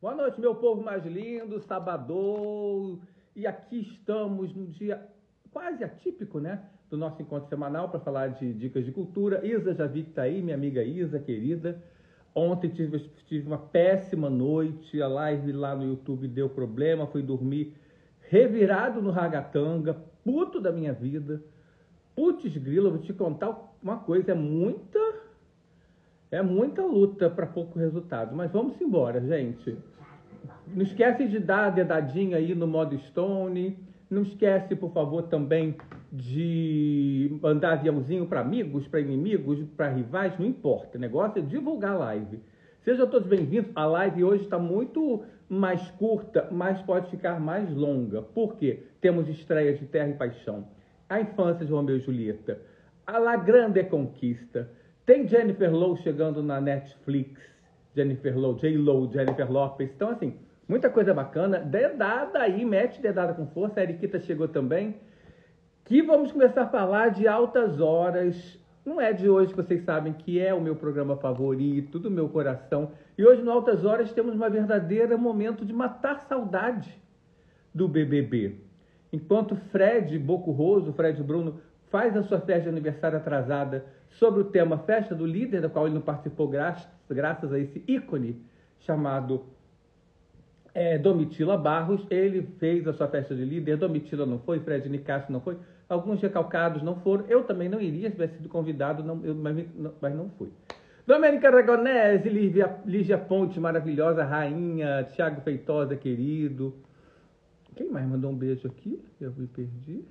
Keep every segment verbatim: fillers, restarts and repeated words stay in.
Boa noite, meu povo mais lindo, sabadão. E aqui estamos num dia quase atípico, né? Do nosso encontro semanal para falar de dicas de cultura. Isa já vi que tá aí, minha amiga Isa, querida. Ontem tive, tive uma péssima noite, a live lá no YouTube deu problema, fui dormir revirado no ragatanga, puto da minha vida. Putz grila, vou te contar uma coisa, é muita, é muita luta para pouco resultado. Mas vamos embora, gente. Não esquece de dar a dedadinha aí no modo Stone. Não esquece, por favor, também de mandar aviãozinho para amigos, para inimigos, para rivais, não importa. O negócio é divulgar a live. Sejam todos bem-vindos. A live hoje está muito mais curta, mas pode ficar mais longa. Por quê? Temos estreia de Terra e Paixão, A Infância de Romeu e Julieta, A La Grande Conquista, tem Jennifer Lopez chegando na Netflix, Jennifer Lopez, J-Lo, Jennifer Lopez. Então, assim, muita coisa bacana. Dedada aí, mete dedada com força. A Eriquita chegou também. Que vamos começar a falar de Altas Horas. Não é de hoje que vocês sabem que é o meu programa favorito, do meu coração. E hoje no Altas Horas temos uma verdadeira momento de matar saudade do B B B. Enquanto Fred Bocurroso, Fred Bruno, faz a sua festa de aniversário atrasada sobre o tema Festa do Líder, da qual ele não participou graças, graças a esse ícone chamado é, Domitila Barros. Ele fez a sua festa de líder, Domitila não foi, Fred Nicásio não foi, alguns recalcados não foram, eu também não iria, se tivesse sido convidado, não, eu, mas, não, mas não fui. Domênica Aragonese, Lígia, Lígia Ponte, maravilhosa, rainha, Thiago Feitosa, querido. Quem mais mandou um beijo aqui? Eu me perdi.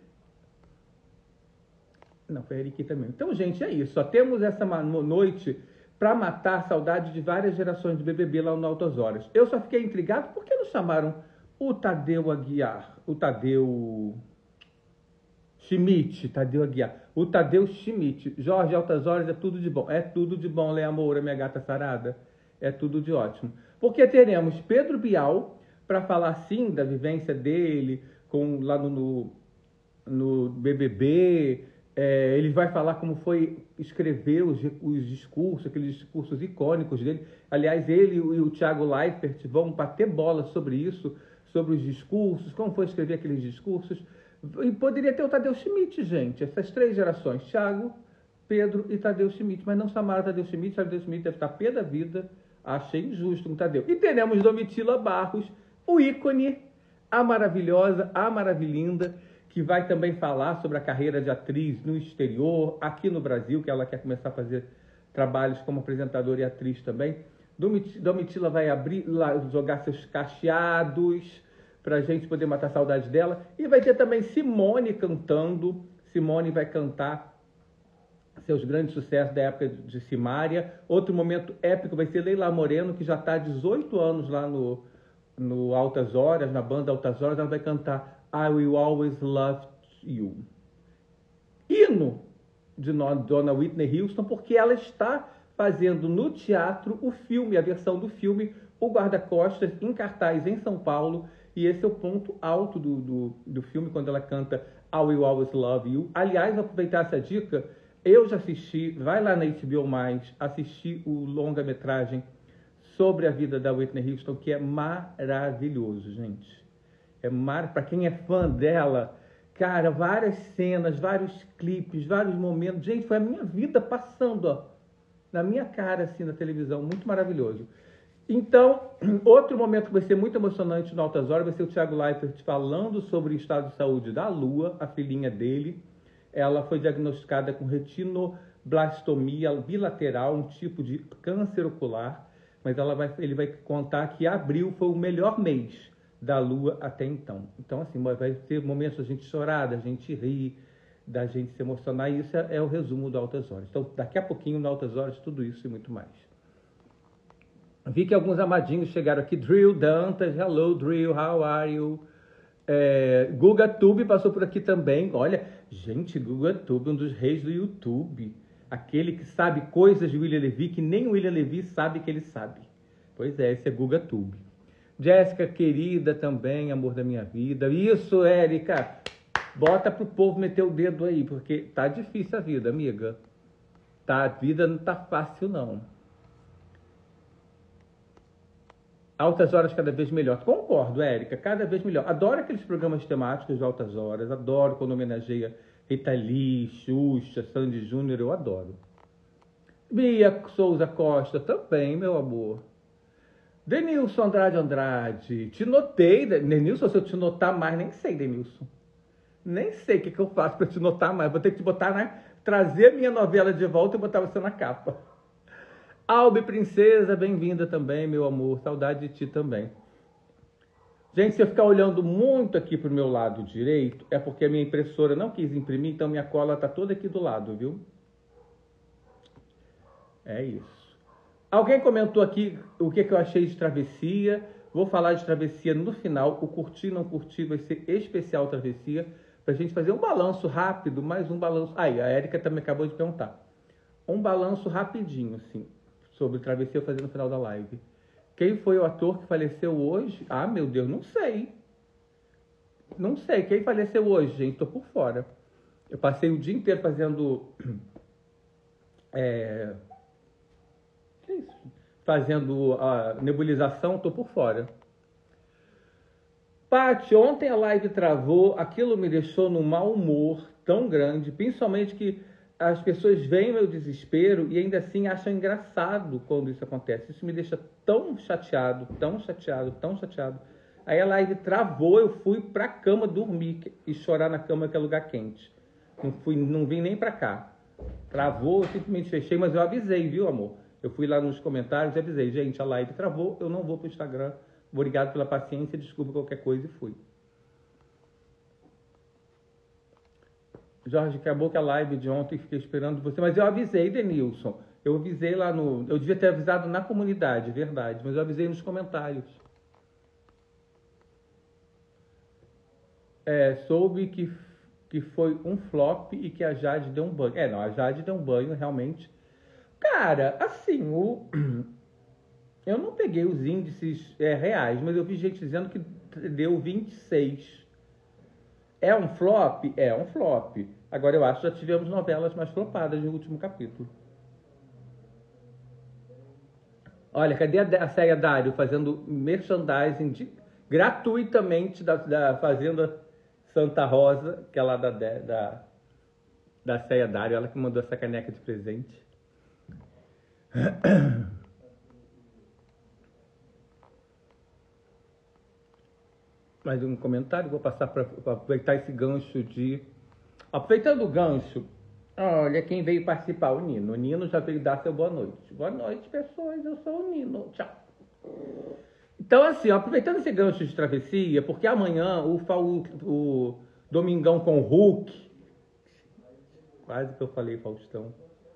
Não, foi a Eriquita mesmo. Então, gente, é isso. Só temos essa noite para matar a saudade de várias gerações de B B B lá no Altas Horas. Eu só fiquei intrigado por que não chamaram o Tadeu Aguiar, o Tadeu Schmidt, Tadeu Aguiar, o Tadeu Schmidt. Jorge, Altas Horas é tudo de bom. É tudo de bom, Leia Moura, minha gata sarada. É tudo de ótimo. Porque teremos Pedro Bial para falar, sim, da vivência dele com, lá no, no, no B B B. É, ele vai falar como foi escrever os, os discursos, aqueles discursos icônicos dele. Aliás, ele e o Thiago Leifert vão bater bola sobre isso, sobre os discursos, como foi escrever aqueles discursos. E poderia ter o Tadeu Schmidt, gente, essas três gerações, Thiago, Pedro e Tadeu Schmidt, mas não chamaram Tadeu Schmidt. Tadeu Schmidt deve estar pé da vida, achei injusto com o Tadeu. E teremos Domitila Barros, o ícone, a maravilhosa, a maravilhinda, que vai também falar sobre a carreira de atriz no exterior, aqui no Brasil, que ela quer começar a fazer trabalhos como apresentadora e atriz também. Domitila vai abrir, lá, jogar seus cacheados para a gente poder matar a saudade dela. E vai ter também Simone cantando. Simone vai cantar seus grandes sucessos da época de Simária. Outro momento épico vai ser Leila Moreno, que já está há dezoito anos lá no, no Altas Horas, na banda Altas Horas. Ela vai cantar I Will Always Love You. Hino de Dona Whitney Houston, porque ela está fazendo no teatro o filme, a versão do filme O Guarda-Costas, em cartaz em São Paulo. E esse é o ponto alto do, do, do filme, quando ela canta I Will Always Love You. Aliás, vou aproveitar essa dica, eu já assisti, vai lá na H B O mais, assisti o longa-metragem sobre a vida da Whitney Houston, que é maravilhoso, gente. É mar... Para quem é fã dela, cara, várias cenas, vários clipes, vários momentos. Gente, foi a minha vida passando, ó, na minha cara, assim, na televisão. Muito maravilhoso. Então, outro momento que vai ser muito emocionante no Altas Horas vai ser o Thiago Leifert falando sobre o estado de saúde da Lua, a filhinha dele. Ela foi diagnosticada com retinoblastomia bilateral, um tipo de câncer ocular. Mas ela vai, ele vai contar que abril foi o melhor mês da Lua até então. Então, assim, vai ter momentos da gente chorar, da gente rir, da gente se emocionar, e isso é, é o resumo do Altas Horas. Então, daqui a pouquinho, no Altas Horas, tudo isso e muito mais. Vi que alguns amadinhos chegaram aqui. Drill Dantas, hello Drill, how are you? É, Guga Tube passou por aqui também. Olha, gente, Guga Tube, um dos reis do YouTube. Aquele que sabe coisas de William Levy que nem o William Levy sabe que ele sabe. Pois é, esse é Guga Tube. Jéssica, querida também, amor da minha vida. Isso, Érica. Bota pro povo meter o dedo aí, porque tá difícil a vida, amiga. Tá, a vida não tá fácil, não. Altas Horas cada vez melhor. Concordo, Érica, cada vez melhor. Adoro aqueles programas temáticos de Altas Horas, adoro quando homenageia Rita Lee, Xuxa, Sandy Júnior, eu adoro. Bia Souza Costa também, meu amor. Denilson Andrade Andrade, te notei. Denilson, se eu te notar mais, nem sei, Denilson. Nem sei o que, que eu faço para te notar mais. Vou ter que te botar na... trazer a minha novela de volta e botar você na capa. Albe Princesa, bem-vinda também, meu amor. Saudade de ti também. Gente, se eu ficar olhando muito aqui pro meu lado direito, é porque a minha impressora não quis imprimir, então minha cola tá toda aqui do lado, viu? É isso. Alguém comentou aqui o que, que eu achei de Travessia. Vou falar de Travessia no final. O curtir, não curtir vai ser especial Travessia. Pra gente fazer um balanço rápido, mais um balanço. Aí, a Érica também acabou de perguntar. Um balanço rapidinho, assim, sobre Travessia eu fazer no final da live. Quem foi o ator que faleceu hoje? Ah, meu Deus, não sei. Não sei. Quem faleceu hoje, gente? Tô por fora. Eu passei o dia inteiro fazendo... É... Que isso? Fazendo a nebulização, tô por fora. Paty, ontem a live travou, aquilo me deixou num mau humor tão grande, principalmente que as pessoas veem meu desespero e ainda assim acham engraçado quando isso acontece. Isso me deixa tão chateado, tão chateado, tão chateado. Aí a live travou, eu fui pra cama dormir e chorar na cama, que é lugar quente. Não, fui, não vim nem pra cá. Travou, eu simplesmente fechei, mas eu avisei, viu, amor? Eu fui lá nos comentários e avisei, gente, a live travou, eu não vou pro Instagram. Obrigado pela paciência, desculpa qualquer coisa e fui. Jorge, acabou que a live de ontem, fiquei esperando você, mas eu avisei, Denilson. Eu avisei lá no... Eu devia ter avisado na comunidade, verdade, mas eu avisei nos comentários. É, soube que, que foi um flop e que a Jade deu um banho. É, não, a Jade deu um banho, realmente. Cara, assim, o... eu não peguei os índices é, reais, mas eu vi gente dizendo que deu vinte e seis. É um flop? É um flop. Agora, eu acho que já tivemos novelas mais flopadas no último capítulo. Olha, cadê a, a Céia Dário fazendo merchandising de, gratuitamente da, da Fazenda Santa Rosa, que é lá da, da, da Céia Dário, ela que mandou essa caneca de presente. Mais um comentário, vou passar para aproveitar esse gancho de... Aproveitando o gancho, olha quem veio participar, o Nino. O Nino já veio dar seu boa noite. Boa noite, pessoas, eu sou o Nino. Tchau. Então, assim, ó, aproveitando esse gancho de Travessia, porque amanhã o, o, o Domingão com o Hulk... Quase que eu falei Faustão.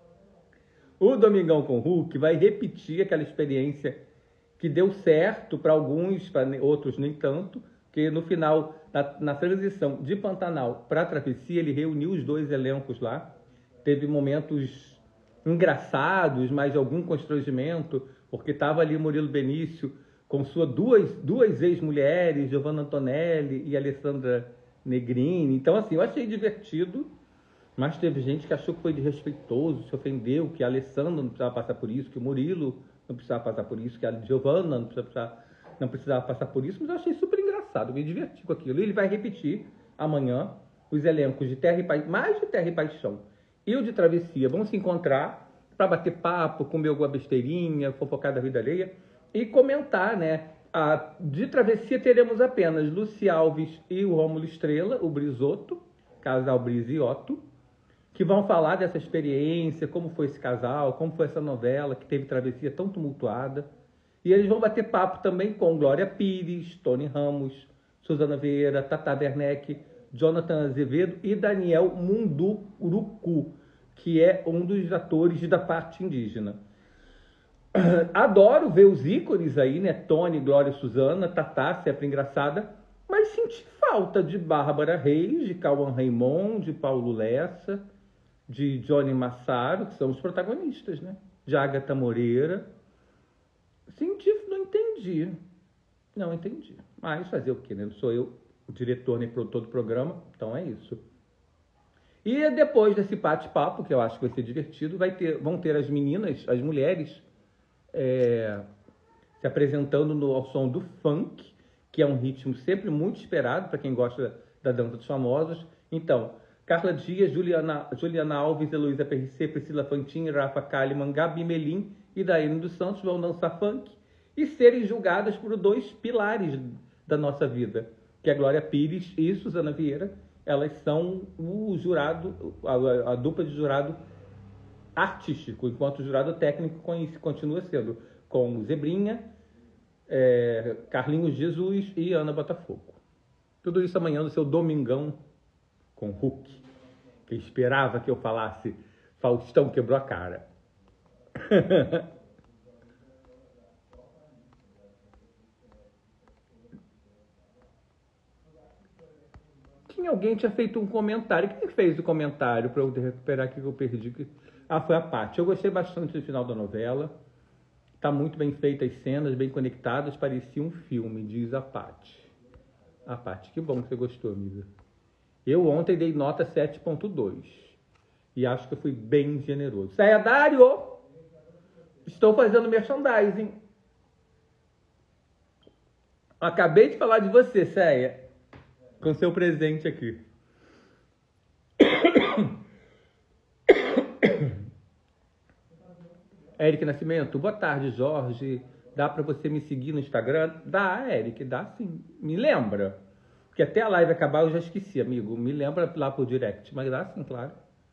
O Domingão com o Hulk vai repetir aquela experiência que deu certo para alguns, para outros nem tanto, que no final, na, na transição de Pantanal para Travessia, ele reuniu os dois elencos lá. Teve momentos engraçados, mas algum constrangimento, porque estava ali Murilo Benício com suas duas, duas ex-mulheres, Giovanna Antonelli e Alessandra Negrini. Então, assim, eu achei divertido, mas teve gente que achou que foi desrespeitoso, se ofendeu, que a Alessandra não precisava passar por isso, que o Murilo não precisava passar por isso, que a Giovanna não precisava, não precisava passar por isso, mas eu achei super engraçado, me diverti com aquilo. E ele vai repetir amanhã os elencos de Terra e Paixão, mais de Terra e Paixão e o de Travessia vão se encontrar para bater papo, comer alguma besteirinha, fofocar da vida alheia e comentar, né? A, de Travessia teremos apenas Luci Alves e o Rômulo Estrela, o Brizoto, casal Briz e Otto, que vão falar dessa experiência, como foi esse casal, como foi essa novela que teve Travessia tão tumultuada. E eles vão bater papo também com Glória Pires, Tony Ramos, Suzana Vieira, Tata Werneck, Jonathan Azevedo e Daniel Munduruku, que é um dos atores da parte indígena. Adoro ver os ícones aí, né? Tony, Glória, Suzana, Tatá, sempre engraçada, mas senti falta de Bárbara Reis, de Cauã Raymond, de Paulo Lessa, de Johnny Massaro, que são os protagonistas, né? De Agatha Moreira. Senti, não entendi. Não entendi. Mas fazer o quê, né? Não sou eu o diretor nem produtor do programa, então é isso. E depois desse bate-papo, que eu acho que vai ser divertido, vai ter, vão ter as meninas, as mulheres, é, se apresentando no, ao som do funk, que é um ritmo sempre muito esperado para quem gosta da dança dos famosos. Então, Carla Dias, Juliana, Juliana Alves, Heloísa P R C, Priscila Fantin, Rafa Kalimann, Gabi Melim e Daiane dos Santos vão dançar funk e serem julgadas por dois pilares da nossa vida, que é Glória Pires e Suzana Vieira. Elas são o jurado, a, a dupla de jurado artístico, enquanto o jurado técnico continua sendo com Zebrinha, é, Carlinhos Jesus e Ana Botafogo. Tudo isso amanhã no seu Domingão com Hulk, que esperava que eu falasse Faustão quebrou a cara. Tinha alguém tinha feito um comentário. Quem fez o comentário para eu recuperar aqui que eu perdi? Ah, foi a Paty. Eu gostei bastante do final da novela. Tá muito bem feitas as cenas, bem conectadas, parecia um filme, diz a Paty. A Paty, que bom que você gostou, amiga. Eu ontem dei nota sete ponto dois. E acho que eu fui bem generoso. Saia Dário! Estou fazendo merchandising. Acabei de falar de você, Céia. Com seu presente aqui. Eric Nascimento, boa tarde, Jorge. Dá para você me seguir no Instagram? Dá, Eric, dá sim. Me lembra. Porque até a live acabar eu já esqueci, amigo. Me lembra lá por direct. Mas dá sim, claro.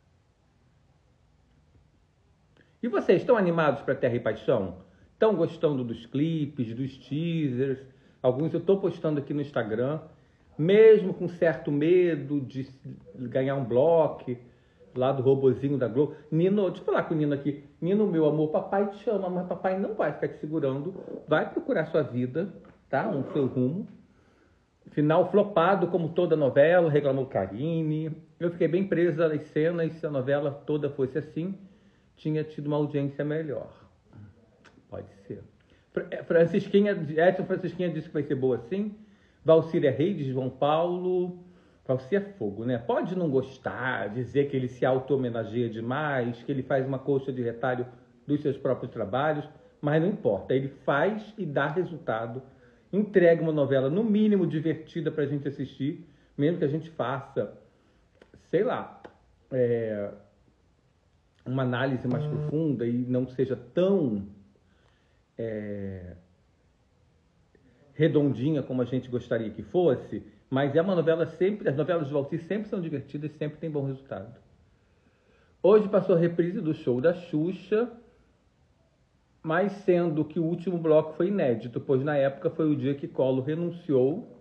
E vocês, estão animados para Terra e Paixão? Estão gostando dos clipes, dos teasers? Alguns eu estou postando aqui no Instagram. Mesmo com certo medo de ganhar um bloco lá do robozinho da Globo. Nino, deixa eu falar com o Nino aqui. Nino, meu amor, papai te chama, mas papai não vai ficar te segurando. Vai procurar sua vida, tá? Um seu rumo. Final flopado, como toda novela, reclamou Karine. Eu fiquei bem presa nas cenas. Se a novela toda fosse assim, tinha tido uma audiência melhor. Pode ser. Francisquinha, Edson Francisquinha disse que vai ser boa assim. Valcíria Reis de João Paulo. Valcir é fogo, né? Pode não gostar, dizer que ele se auto-homenageia demais, que ele faz uma coxa de retalho dos seus próprios trabalhos, mas não importa. Ele faz e dá resultado. Entrega uma novela, no mínimo, divertida pra gente assistir, mesmo que a gente faça, sei lá, é, uma análise mais profunda e não seja tão é, redondinha como a gente gostaria que fosse, mas é uma novela sempre, as novelas de Valcir sempre são divertidas e sempre tem bom resultado. Hoje passou a reprise do show da Xuxa, mas sendo que o último bloco foi inédito, pois na época foi o dia que Collor renunciou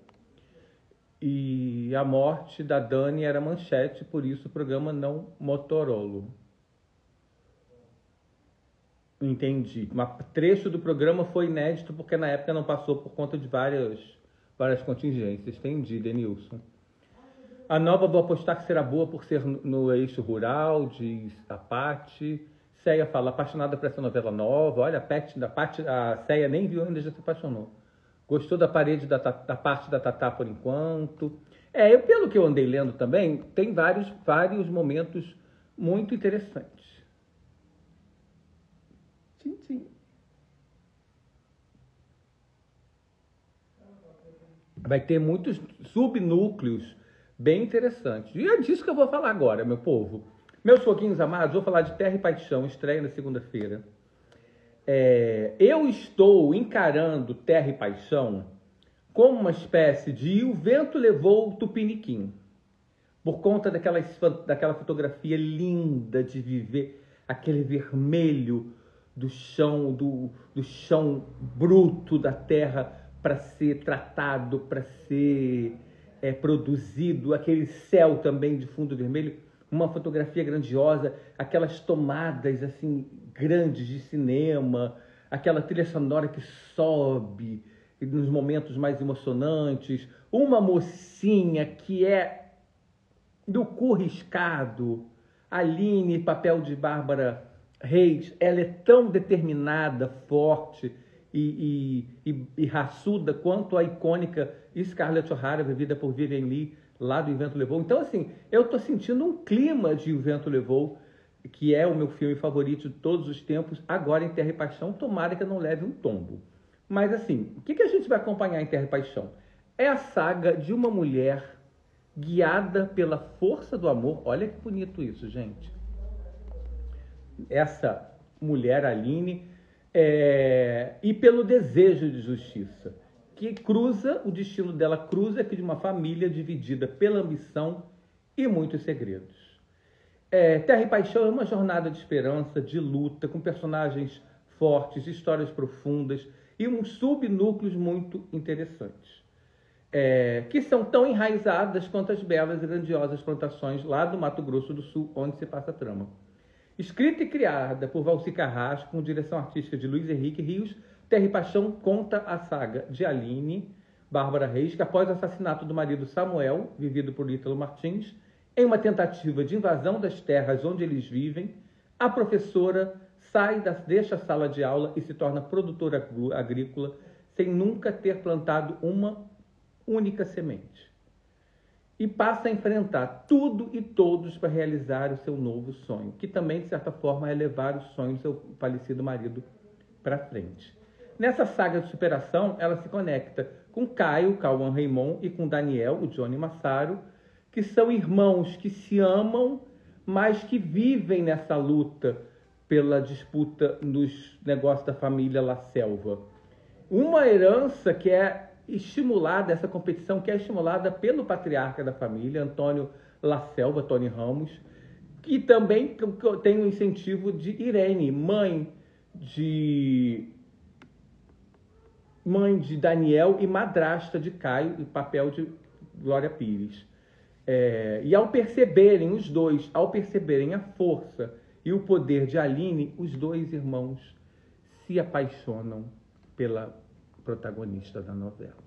e a morte da Dani era manchete, por isso o programa não Motorola. Entendi. Um trecho do programa foi inédito porque na época não passou por conta de várias, várias contingências. Entendi, Denilson. A nova vou apostar que será boa por ser no eixo rural, diz a Paty. Céia fala, apaixonada por essa novela nova. Olha, a, Pet, a, Paty, a Céia nem viu ainda, já se apaixonou. Gostou da parede da, da parte da Tatá por enquanto. É, eu, pelo que eu andei lendo também, tem vários, vários momentos muito interessantes. Tchim, tchim. Vai ter muitos subnúcleos bem interessantes. E é disso que eu vou falar agora, meu povo. Meus foguinhos amados, vou falar de Terra e Paixão, estreia na segunda-feira. É, eu estou encarando Terra e Paixão como uma espécie de E o Vento Levou o Tupiniquim. Por conta daquela, daquela fotografia linda de viver, aquele vermelho do chão, do, do chão bruto da terra para ser tratado, para ser é, produzido, aquele céu também de fundo vermelho, uma fotografia grandiosa, aquelas tomadas assim grandes de cinema, aquela trilha sonora que sobe nos momentos mais emocionantes, uma mocinha que é do cu riscado, Aline, papel de Bárbara Reis, ela é tão determinada, forte e, e, e, e raçuda quanto a icônica Scarlett O'Hara, vivida por Vivien Leigh, lá do E o Vento Levou. Então, assim, eu tô sentindo um clima de E o Vento Levou, que é o meu filme favorito de todos os tempos, agora em Terra e Paixão, tomara que eu não leve um tombo. Mas assim, o que, que a gente vai acompanhar em Terra e Paixão? É a saga de uma mulher guiada pela força do amor. Olha que bonito isso, gente. Essa mulher, Aline, é... e pelo desejo de justiça, que cruza, o destino dela cruza aqui de uma família dividida pela ambição e muitos segredos. É, Terra e Paixão é uma jornada de esperança, de luta, com personagens fortes, histórias profundas e uns subnúcleos muito interessantes, é, que são tão enraizadas quanto as belas e grandiosas plantações lá do Mato Grosso do Sul, onde se passa a trama. Escrita e criada por Valci Carrasco, com direção artística de Luiz Henrique Rios, Terra e Paixão conta a saga de Aline Bárbara Reis, que após o assassinato do marido Samuel, vivido por Ítalo Martins, em uma tentativa de invasão das terras onde eles vivem, a professora sai, da, deixa a sala de aula e se torna produtora agrícola sem nunca ter plantado uma única semente. E passa a enfrentar tudo e todos para realizar o seu novo sonho, que também, de certa forma, é levar o sonho do seu falecido marido para frente. Nessa saga de superação, ela se conecta com Caio, Cauã Raymond, e com Daniel, o Johnny Massaro, que são irmãos que se amam, mas que vivem nessa luta pela disputa nos negócios da família La Selva. Uma herança que é estimulada, essa competição que é estimulada pelo patriarca da família, Antônio La Selva, Tony Ramos, que também tem o incentivo de Irene, mãe de, mãe de Daniel e madrasta de Caio, e papel de Glória Pires. É, e ao perceberem os dois, ao perceberem a força e o poder de Aline, os dois irmãos se apaixonam pela protagonista da novela.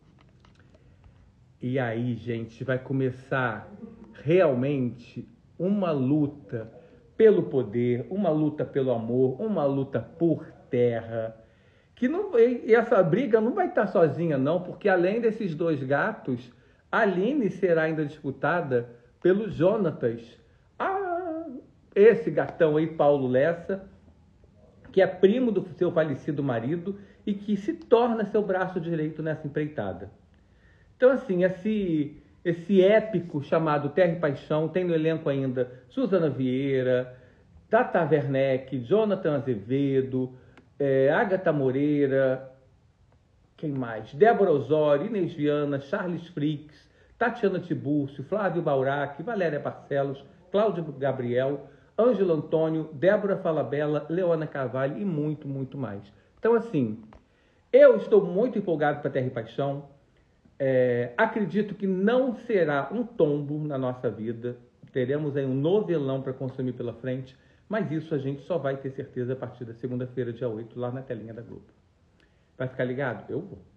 E aí, gente, vai começar realmente uma luta pelo poder, uma luta pelo amor, uma luta por terra, que não, e essa briga não vai estar sozinha não, porque além desses dois gatos, a Aline será ainda disputada pelo Jonatas, ah, esse gatão aí, Paulo Lessa, que é primo do seu falecido marido e que se torna seu braço direito nessa empreitada. Então, assim, esse, esse épico chamado Terra e Paixão tem no elenco ainda Suzana Vieira, Tata Werneck, Jonathan Azevedo, é, Agatha Moreira, quem mais? Débora Osório, Inês Viana, Charles Fricks, Tatiana Tibúrcio, Flávio Baurac, Valéria Barcelos, Cláudio Gabriel, Ângelo Antônio, Débora Falabella, Leona Carvalho e muito, muito mais. Então, assim, eu estou muito empolgado para Terra e Paixão. É, acredito que não será um tombo na nossa vida. Teremos aí um novelão para consumir pela frente, mas isso a gente só vai ter certeza a partir da segunda-feira, dia oito, lá na telinha da Globo. Vai ficar ligado? Eu vou.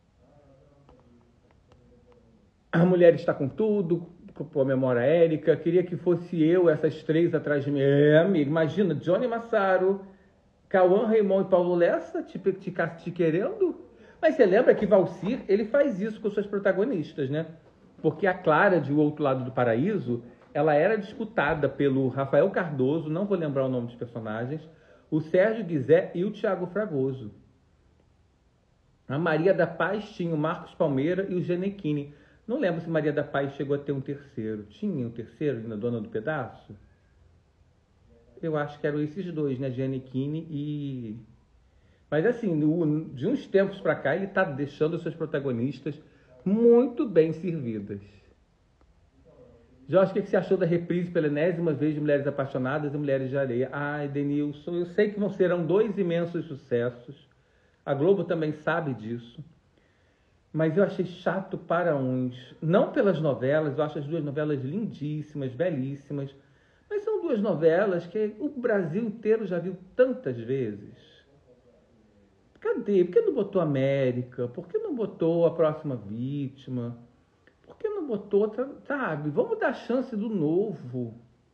A mulher está com tudo, com a memória Érica. Queria que fosse eu, essas três atrás de mim. É, amigo, imagina, Johnny Massaro, Cauã Raymond e Paulo Lessa te, te, te querendo. Mas você lembra que Valcir, ele faz isso com suas protagonistas, né? Porque a Clara, de O Outro Lado do Paraíso, ela era disputada pelo Rafael Cardoso, não vou lembrar o nome dos personagens, o Sérgio Guizé e o Thiago Fragoso. A Maria da Paz tinha o Marcos Palmeira e o Genequini. Não lembro se Maria da Paz chegou a ter um terceiro. Tinha um terceiro ainda, Dona do Pedaço? Eu acho que eram esses dois, né? Genequini e... Mas assim, de uns tempos para cá, ele está deixando os seus protagonistas muito bem servidas. Jorge, o que você achou da reprise pela enésima vez de Mulheres Apaixonadas e Mulheres de Areia? Ai, Denilson, eu sei que não serão dois imensos sucessos. A Globo também sabe disso. Mas eu achei chato para uns. Não pelas novelas, eu acho as duas novelas lindíssimas, belíssimas. Mas são duas novelas que o Brasil inteiro já viu tantas vezes. Cadê? Por que não botou América? Por que não botou A Próxima Vítima? Por que não botou outra? Sabe? Vamos dar chance do novo.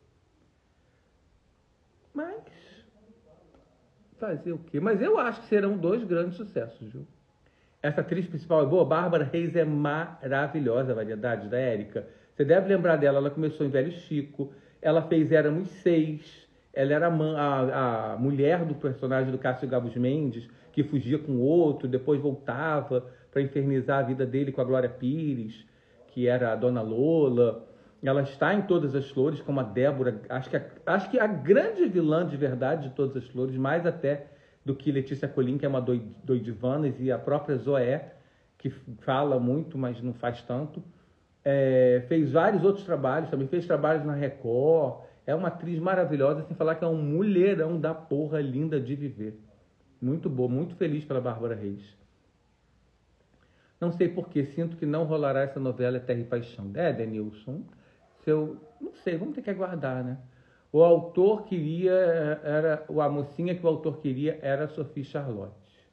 Mas... fazer o quê? Mas eu acho que serão dois grandes sucessos, viu? Essa atriz principal é boa. Bárbara Reis é maravilhosa, a variedade da Érica. Você deve lembrar dela, ela começou em Velho Chico, ela fez Éramos Seis, ela era a, a, a mulher do personagem do Cássio Gabos Mendes, que fugia com outro, depois voltava para infernizar a vida dele com a Glória Pires, que era a Dona Lola. Ela está em Todas as Flores, como a Débora. Acho que a, acho que a grande vilã de verdade de Todas as Flores, mais até do que Letícia Colin, que é uma doidivanas, e a própria Zoé, que fala muito, mas não faz tanto. É, fez vários outros trabalhos, também fez trabalhos na Record. É uma atriz maravilhosa, sem falar que é um mulherão da porra, linda de viver. Muito boa, muito feliz pela Bárbara Reis. Não sei porquê, sinto que não rolará essa novela Terra e Paixão. É, Denilson, se eu, não sei, vamos ter que aguardar, né? O autor queria, era, a mocinha que o autor queria era a Sophie Charlotte.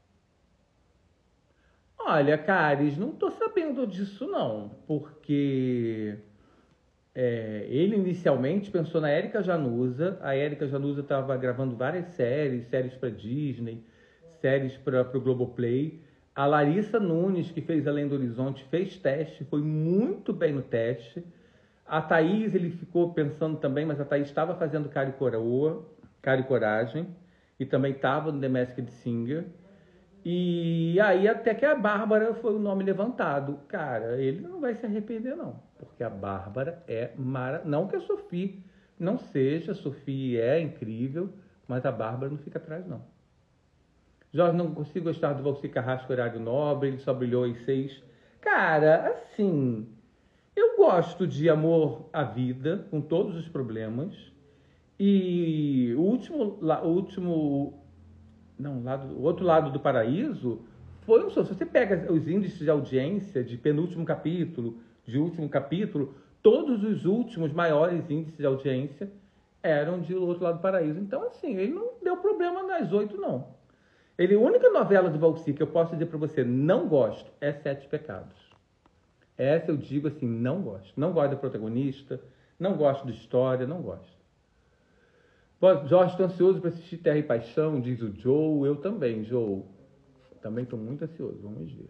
Olha, Caris, não tô sabendo disso não, porque é, ele inicialmente pensou na Érica Januza. A Érica Januza estava gravando várias séries, séries para Disney, séries para o Globoplay. A Larissa Nunes, que fez Além do Horizonte, fez teste, foi muito bem no teste. A Thaís, ele ficou pensando também, mas a Thaís estava fazendo Cara e Coroa, Cara e Coragem, e também estava no The Masked Singer. E aí até que a Bárbara foi o nome levantado. Cara, ele não vai se arrepender não, porque a Bárbara é maravilhosa. Não que a Sophie não seja, a Sophie é incrível, mas a Bárbara não fica atrás não. Jorge, não consigo gostar do Valci Carrasco, Horário Nobre, ele só brilhou em seis. Cara, assim, eu gosto de Amor à Vida, com todos os problemas. E o último, o último, não, lado, o outro lado do paraíso foi um show. Se você pega os índices de audiência de penúltimo capítulo, de último capítulo, todos os últimos maiores índices de audiência eram de O Outro Lado do Paraíso. Então, assim, ele não deu problema nas oito, não. Ele, a única novela do Valci que eu posso dizer para você não gosto é Sete Pecados. Essa eu digo assim, não gosto. Não gosto da protagonista, não gosto de história, não gosto. Jorge, estou ansioso para assistir Terra e Paixão, diz o Joe. Eu também, Joe. Também estou muito ansioso, vamos ver.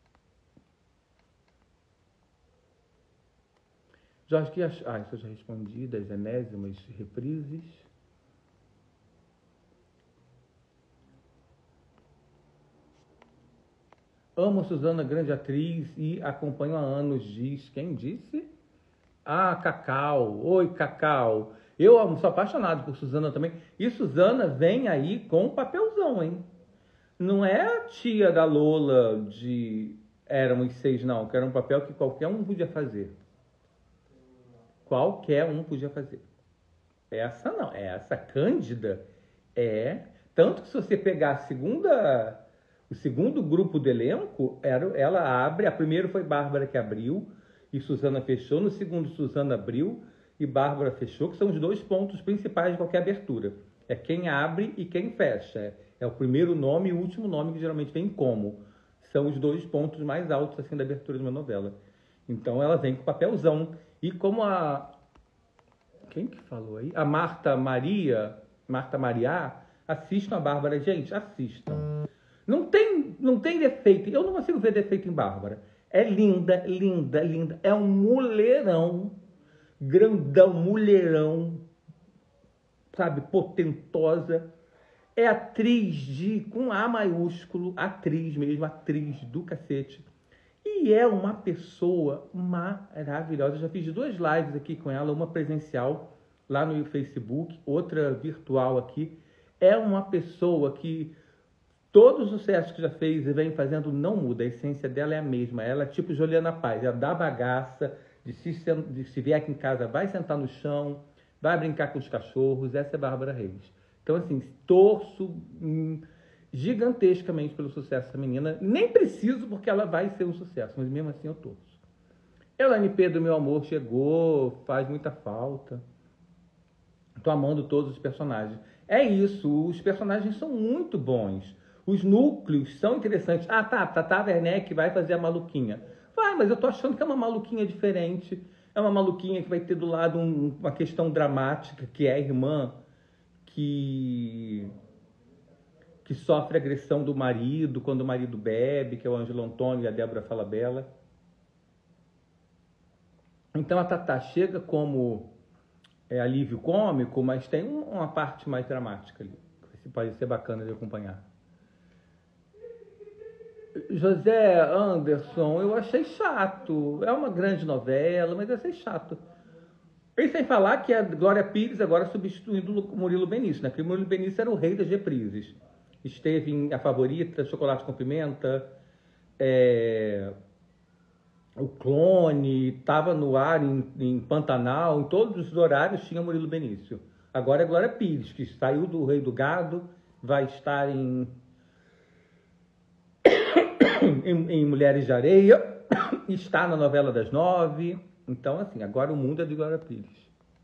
Jorge, que ach... ah, isso eu já respondi, das enésimas reprises. Amo Suzana, grande atriz, e acompanho há anos, diz. Quem disse? Ah, Cacau. Oi, Cacau. Eu sou apaixonado por Suzana também. E Suzana vem aí com um papelzão, hein? Não é a tia da Lola de Éramos Seis, não. Que era um papel que qualquer um podia fazer. Qualquer um podia fazer. Essa não. Essa Cândida é... Tanto que se você pegar a segunda... O segundo grupo do elenco, era, ela abre, a primeira foi Bárbara que abriu e Suzana fechou, no segundo Suzana abriu e Bárbara fechou, que são os dois pontos principais de qualquer abertura. É quem abre e quem fecha. É, é o primeiro nome e o último nome que geralmente vem como. São os dois pontos mais altos assim, da abertura de uma novela. Então ela vem com papelzão. E como a... Quem que falou aí? A Marta Maria, Marta Mariá, assistam a Bárbara. Gente, assistam. Não tem, não tem defeito. Eu não consigo ver defeito em Bárbara. É linda, linda, linda. É um mulherão. Grandão, mulherão. Sabe? Potentosa. É atriz de... Com A maiúsculo. Atriz mesmo. Atriz do cacete. E é uma pessoa maravilhosa. Eu já fiz duas lives aqui com ela. Uma presencial lá no Facebook. Outra virtual aqui. É uma pessoa que... Todos os sucessos que já fez e vem fazendo não muda. A essência dela é a mesma. Ela é tipo Juliana Paz. Ela dá bagaça. De se, de se vier aqui em casa, vai sentar no chão. Vai brincar com os cachorros. Essa é Bárbara Reis. Então, assim, torço hum, gigantescamente pelo sucesso dessa menina. Nem preciso, porque ela vai ser um sucesso. Mas mesmo assim eu torço. Elaine Pedro, meu amor, chegou. Faz muita falta. Tô amando todos os personagens. É isso. Os personagens são muito bons. Os núcleos são interessantes. Ah, tá, Tata Werneck vai fazer a maluquinha. Vai, mas eu tô achando que é uma maluquinha diferente. É uma maluquinha que vai ter do lado um, uma questão dramática, que é a irmã que, que sofre agressão do marido quando o marido bebe, que é o Ângelo Antônio e a Débora Falabella. Então a Tata chega como é, alívio cômico, mas tem uma parte mais dramática ali. Que pode ser bacana de acompanhar. José Anderson, eu achei chato. É uma grande novela, mas eu achei chato. E sem falar que a Glória Pires agora substituindo o Murilo Benício, né? Porque o Murilo Benício era o rei das reprises. Esteve em A Favorita, Chocolate com Pimenta, é... o Clone, estava no ar em, em Pantanal, em todos os horários tinha Murilo Benício. Agora é Glória Pires, que saiu do Rei do Gado, vai estar em, em, em Mulheres de Areia, está na novela das nove. Então, assim, agora o mundo é de Glória Pires.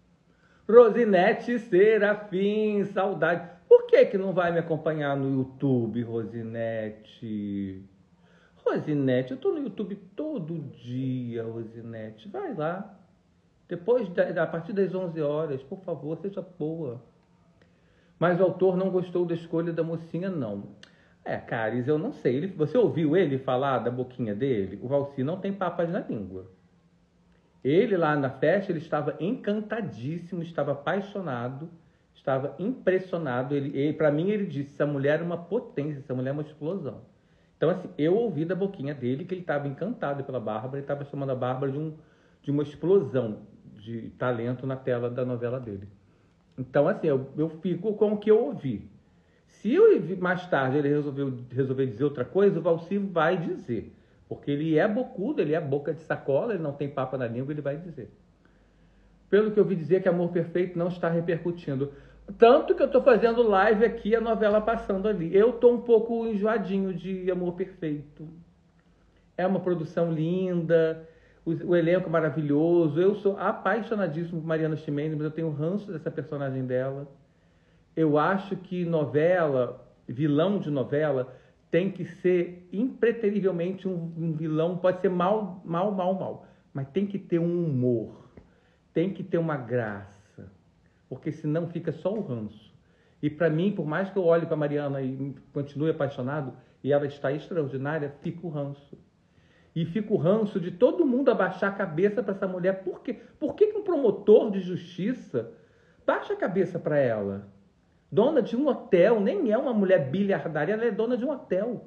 Rosinete Serafim, saudade. Por que que não vai me acompanhar no YouTube, Rosinete? Rosinete, eu tô no YouTube todo dia, Rosinete. Vai lá. Depois, da, a partir das onze horas, por favor, seja boa. Mas o autor não gostou da escolha da mocinha, não. É, Caris, eu não sei. Ele, você ouviu ele falar da boquinha dele? O Valci não tem papas na língua. Ele lá na festa, ele estava encantadíssimo, estava apaixonado, estava impressionado. Ele, ele, para mim, ele disse, essa mulher é uma potência, essa mulher é uma explosão. Então, assim, eu ouvi da boquinha dele que ele estava encantado pela Bárbara, ele estava chamando a Bárbara de, um, de uma explosão de talento na tela da novela dele. Então, assim, eu, eu fico com o que eu ouvi. Se eu mais tarde ele resolveu, resolver dizer outra coisa, o Valci vai dizer. Porque ele é bocudo, ele é boca de sacola, ele não tem papa na língua, ele vai dizer. Pelo que eu ouvi dizer que Amor Perfeito não está repercutindo. Tanto que eu estou fazendo live aqui, a novela passando ali. Eu estou um pouco enjoadinho de Amor Perfeito. É uma produção linda, o, o elenco é maravilhoso. Eu sou apaixonadíssimo por Mariana Ximenes, mas eu tenho ranço dessa personagem dela. Eu acho que novela, vilão de novela, tem que ser impreterivelmente um, um vilão, pode ser mal, mal, mal, mal, mas tem que ter um humor, tem que ter uma graça, porque senão fica só o ranço. E para mim, por mais que eu olhe para a Mariana e continue apaixonado, e ela está extraordinária, fica o ranço. E fica o ranço de todo mundo abaixar a cabeça para essa mulher. Por quê? Por que que um promotor de justiça baixa a cabeça para ela? Dona de um hotel, nem é uma mulher bilhardária, ela é dona de um hotel.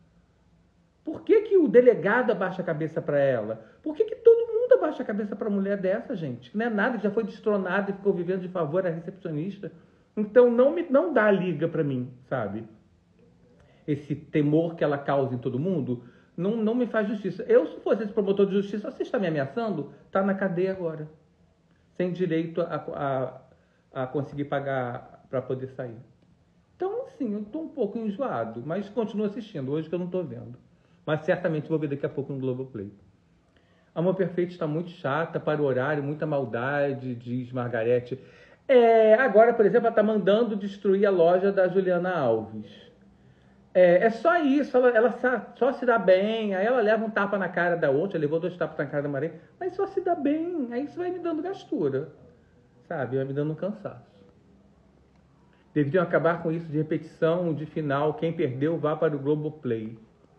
Por que que o delegado abaixa a cabeça para ela? Por que que todo mundo abaixa a cabeça para uma mulher dessa, gente? Que não é nada, que já foi destronada e ficou vivendo de favor a recepcionista. Então não, me, não dá liga para mim, sabe? Esse temor que ela causa em todo mundo não, não me faz justiça. Eu, se fosse esse promotor de justiça, você está me ameaçando? Está na cadeia agora. Sem direito a, a, a conseguir pagar para poder sair. Então, assim, eu estou um pouco enjoado, mas continuo assistindo, hoje que eu não estou vendo. Mas certamente vou ver daqui a pouco no Globoplay. Amor Perfeito está muito chata para o horário, muita maldade, diz Margarete. É, agora, por exemplo, ela está mandando destruir a loja da Juliana Alves. É, é só isso, ela, ela só se dá bem, aí ela leva um tapa na cara da outra, levou dois tapas na cara da Maria, mas só se dá bem, aí isso vai me dando gastura, sabe? Vai me dando um cansaço. Deveriam acabar com isso de repetição, de final. Quem perdeu, vá para o Globoplay.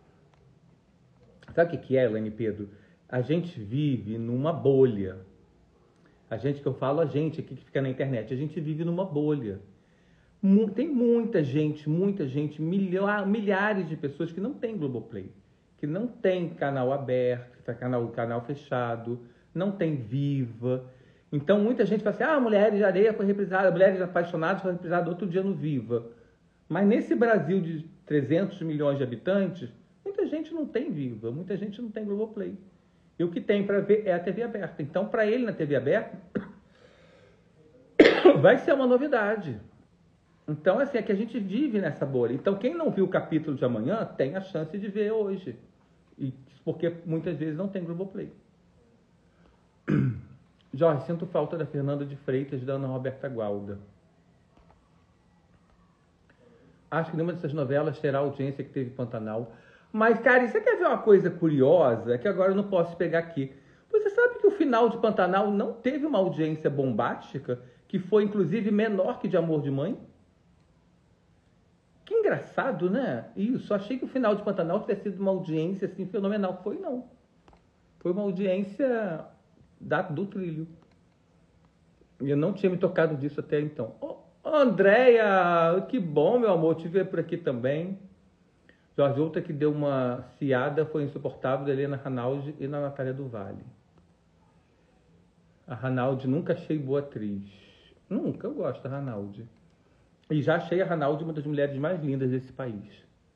Sabe o que é, Elaine Pedro? A gente vive numa bolha. A gente que eu falo, a gente aqui que fica na internet, a gente vive numa bolha. Tem muita gente, muita gente, milhares de pessoas que não tem Globoplay, que não tem canal aberto, canal, canal fechado, não tem Viva. Então, muita gente fala assim, ah, Mulheres de Areia foi reprisada, Mulheres Apaixonadas foi reprisada outro dia no Viva. Mas nesse Brasil de trezentos milhões de habitantes, muita gente não tem Viva, muita gente não tem Globoplay. E o que tem para ver é a T V aberta. Então, para ele na T V aberta, vai ser uma novidade. Então, assim, é que a gente vive nessa bolha. Então, quem não viu o capítulo de amanhã, tem a chance de ver hoje. E, porque muitas vezes não tem Globoplay. Jorge, sinto falta da Fernanda de Freitas e da Ana Roberta Gualda. Acho que nenhuma dessas novelas terá a audiência que teve Pantanal. Mas, cara, você quer ver uma coisa curiosa? Que agora eu não posso pegar aqui. Você sabe que o final de Pantanal não teve uma audiência bombástica, que foi, inclusive, menor que de Amor de Mãe? Que engraçado, né? Isso, achei que o final de Pantanal tivesse sido uma audiência, assim, fenomenal. Foi, não. Foi uma audiência... Da, do trilho. E eu não tinha me tocado disso até então. Oh, Andréia, que bom, meu amor, te ver por aqui também. Jorge, outra que deu uma ciada foi Insuportável, da Helena Ranaldi e na Natália do Vale. A Ranaldi nunca achei boa atriz. Nunca, eu gosto da Ranaldi. E já achei a Ranaldi uma das mulheres mais lindas desse país.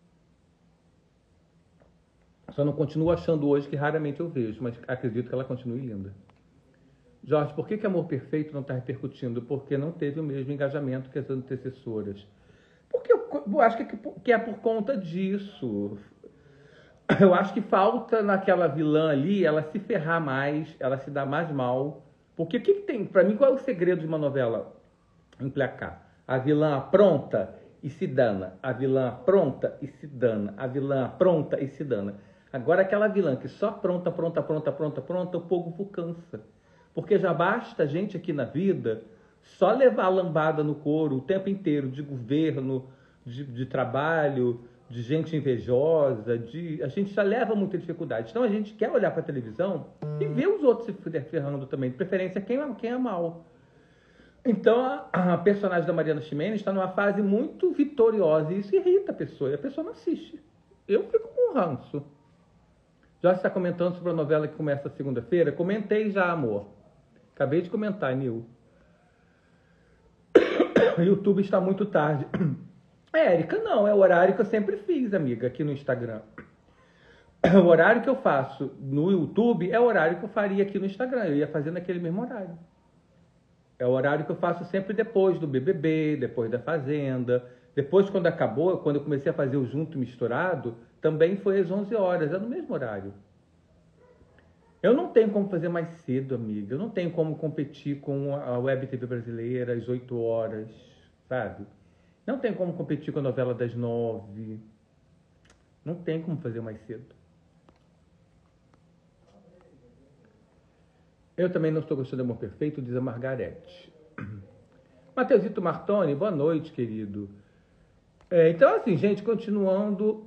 Só não continuo achando hoje, que raramente eu vejo, mas acredito que ela continue linda. Jorge, por que que Amor Perfeito não está repercutindo? Porque não teve o mesmo engajamento que as antecessoras. Porque eu, eu acho que, que é por conta disso. Eu acho que falta naquela vilã ali, ela se ferrar mais, ela se dar mais mal. Porque o que, que tem? Para mim, qual é o segredo de uma novela emplacar? A vilã apronta e se dana. A vilã apronta e se dana. A vilã apronta e se dana. Agora, aquela vilã que só pronta, pronta, pronta, pronta, pronta, o povo cansa. Porque já basta a gente aqui na vida só levar a lambada no couro o tempo inteiro, de governo, de, de trabalho, de gente invejosa, de... a gente já leva muita dificuldade. Então a gente quer olhar para a televisão e ver os outros se ferrando também, de preferência quem é, quem é mal. Então a, a personagem da Mariana Ximenes está numa fase muito vitoriosa e isso irrita a pessoa, e a pessoa não assiste. Eu fico com ranço. Já está comentando sobre a novela que começa segunda-feira? Comentei já, amor. Acabei de comentar, Nil. O YouTube está muito tarde. É, Érica, não. É o horário que eu sempre fiz, amiga, aqui no Instagram. O horário que eu faço no YouTube é o horário que eu faria aqui no Instagram. Eu ia fazer naquele mesmo horário. É o horário que eu faço sempre depois do B B B, depois da Fazenda. Depois, quando acabou, quando eu comecei a fazer o Junto e Misturado, também foi às onze horas. É no mesmo horário. Eu não tenho como fazer mais cedo, amiga. Eu não tenho como competir com a Web T V brasileira às oito horas, sabe? Não tenho como competir com a novela das nove. Não tem como fazer mais cedo. Eu também não estou gostando de Amor Perfeito, diz a Margarete. Mateusito Martoni, boa noite, querido. É, então, assim, gente, continuando...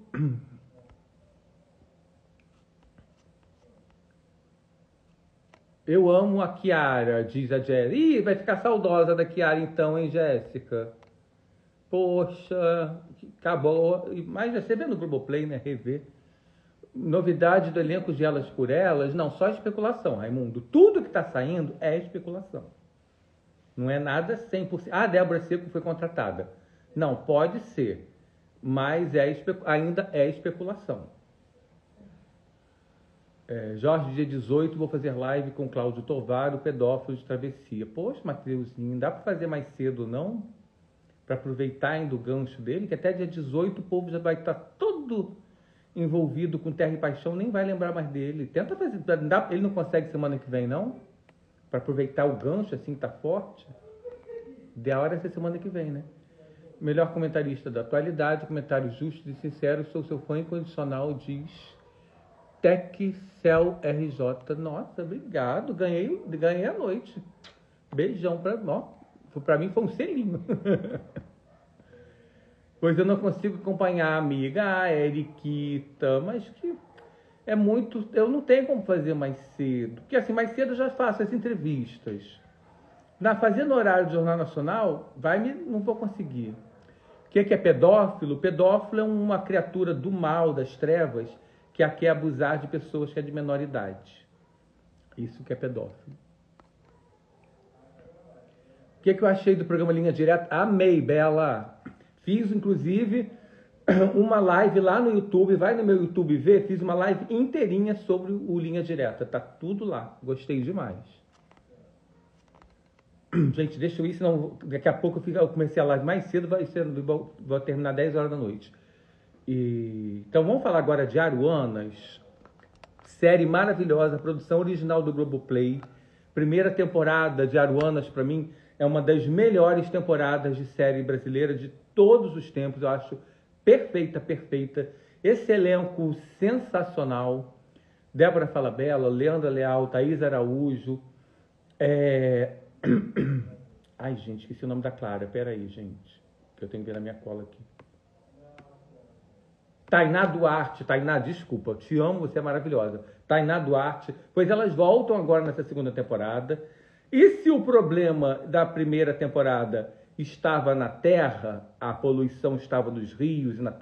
Eu amo a Kiara, diz a Jéssica. Ih, vai ficar saudosa da Kiara então, hein, Jéssica? Poxa, acabou. Mas você vê no Globoplay, né, rever. Novidade do elenco de Elas por Elas? Não, só especulação, Raimundo. Tudo que está saindo é especulação. Não é nada cem por cento. Ah, Débora Seco foi contratada. Não, pode ser. Mas é espe... ainda é especulação. É, Jorge, dia dezoito, vou fazer live com Cláudio Tovar, o pedófilo de travessia. Poxa, Mateuzinho, dá para fazer mais cedo, não? Para aproveitar ainda o gancho dele, que até dia dezoito o povo já vai estar todo envolvido com Terra e Paixão, nem vai lembrar mais dele. Tenta fazer, ele não consegue semana que vem, não? Para aproveitar o gancho, assim, que tá forte. De a hora é ser semana que vem, né? Melhor comentarista da atualidade, comentário justo e sincero, sou seu fã incondicional, diz... Techcel R J. Nossa, obrigado. Ganhei, ganhei a noite. Beijão pra nós. Pra mim foi um selinho. Pois eu não consigo acompanhar a amiga, a Eriquita, mas que é muito... Eu não tenho como fazer mais cedo. Porque assim, mais cedo eu já faço as entrevistas. Na, fazendo horário do Jornal Nacional, vai me, não vou conseguir. O que é, que é pedófilo? Pedófilo é uma criatura do mal, das trevas, que quer abusar de pessoas que é de menor idade. Isso que é pedófilo. O que, é que eu achei do programa Linha Direta? Amei, Bela. Fiz, inclusive, uma live lá no YouTube. Vai no meu YouTube ver. Fiz uma live inteirinha sobre o Linha Direta. Tá tudo lá. Gostei demais. Gente, deixa eu ir, senão daqui a pouco eu, fico, eu comecei a live mais cedo. Vai ser, vou, vou terminar dez horas da noite. E, então vamos falar agora de Aruanas, série maravilhosa, produção original do Globoplay. Primeira temporada de Aruanas, para mim, é uma das melhores temporadas de série brasileira de todos os tempos. Eu acho perfeita, perfeita. Esse elenco sensacional. Débora Falabella, Leandra Leal, Thaís Araújo. É... Ai, gente, esqueci o nome da Clara. Pera aí, gente, que eu tenho que ver na minha cola aqui. Tainá Duarte, Tainá, desculpa, te amo, você é maravilhosa. Tainá Duarte, pois elas voltam agora nessa segunda temporada. E se o problema da primeira temporada estava na terra, a poluição estava nos rios e na terra,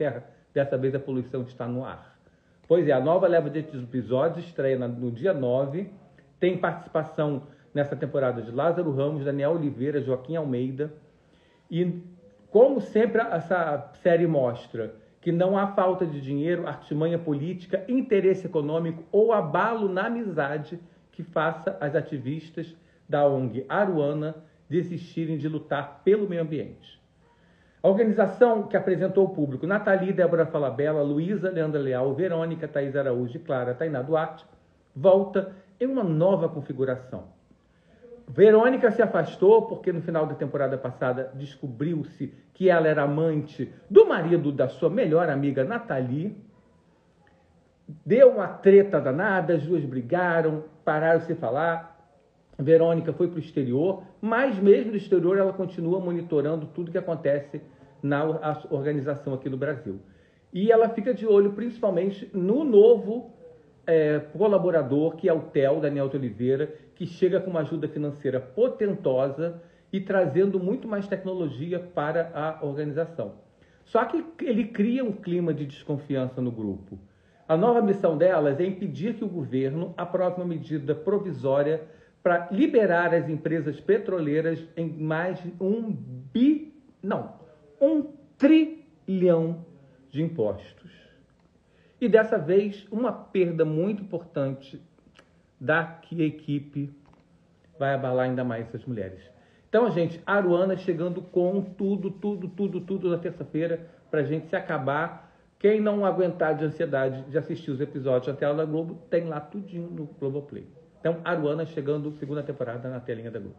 Dessa vez a poluição está no ar. Pois é, a nova leva de episódios estreia no dia nove. Tem participação nessa temporada de Lázaro Ramos, Daniel Oliveira, Joaquim Almeida. E, como sempre, essa série mostra que não há falta de dinheiro, artimanha política, interesse econômico ou abalo na amizade que faça as ativistas da O N G Aruana desistirem de lutar pelo meio ambiente. A organização que apresentou ao público Nathalie, Débora Falabella, Luísa Leandra Leal, Verônica, Thaís Araújo e Clara Tainá Duarte volta em uma nova configuração. Verônica se afastou porque no final da temporada passada descobriu-se que ela era amante do marido da sua melhor amiga Nathalie. Deu uma treta danada, as duas brigaram, pararam de se falar. Verônica foi para o exterior, mas mesmo no exterior ela continua monitorando tudo que acontece na organização aqui no Brasil. E ela fica de olho principalmente no novo é, colaborador, que é o Theo, Daniel de Oliveira, que chega com uma ajuda financeira potentosa e trazendo muito mais tecnologia para a organização. Só que ele cria um clima de desconfiança no grupo. A nova missão delas é impedir que o governo aprove uma medida provisória para liberar as empresas petroleiras em mais de um bi, não, um trilhão de impostos. E dessa vez, uma perda muito importante da equipe vai abalar ainda mais essas mulheres. Então, gente, Aruana chegando com tudo, tudo, tudo, tudo na terça-feira para a gente se acabar. Quem não aguentar de ansiedade de assistir os episódios na tela da Globo, tem lá tudinho no Globoplay. Então, Aruana chegando, segunda temporada, na telinha da Globo.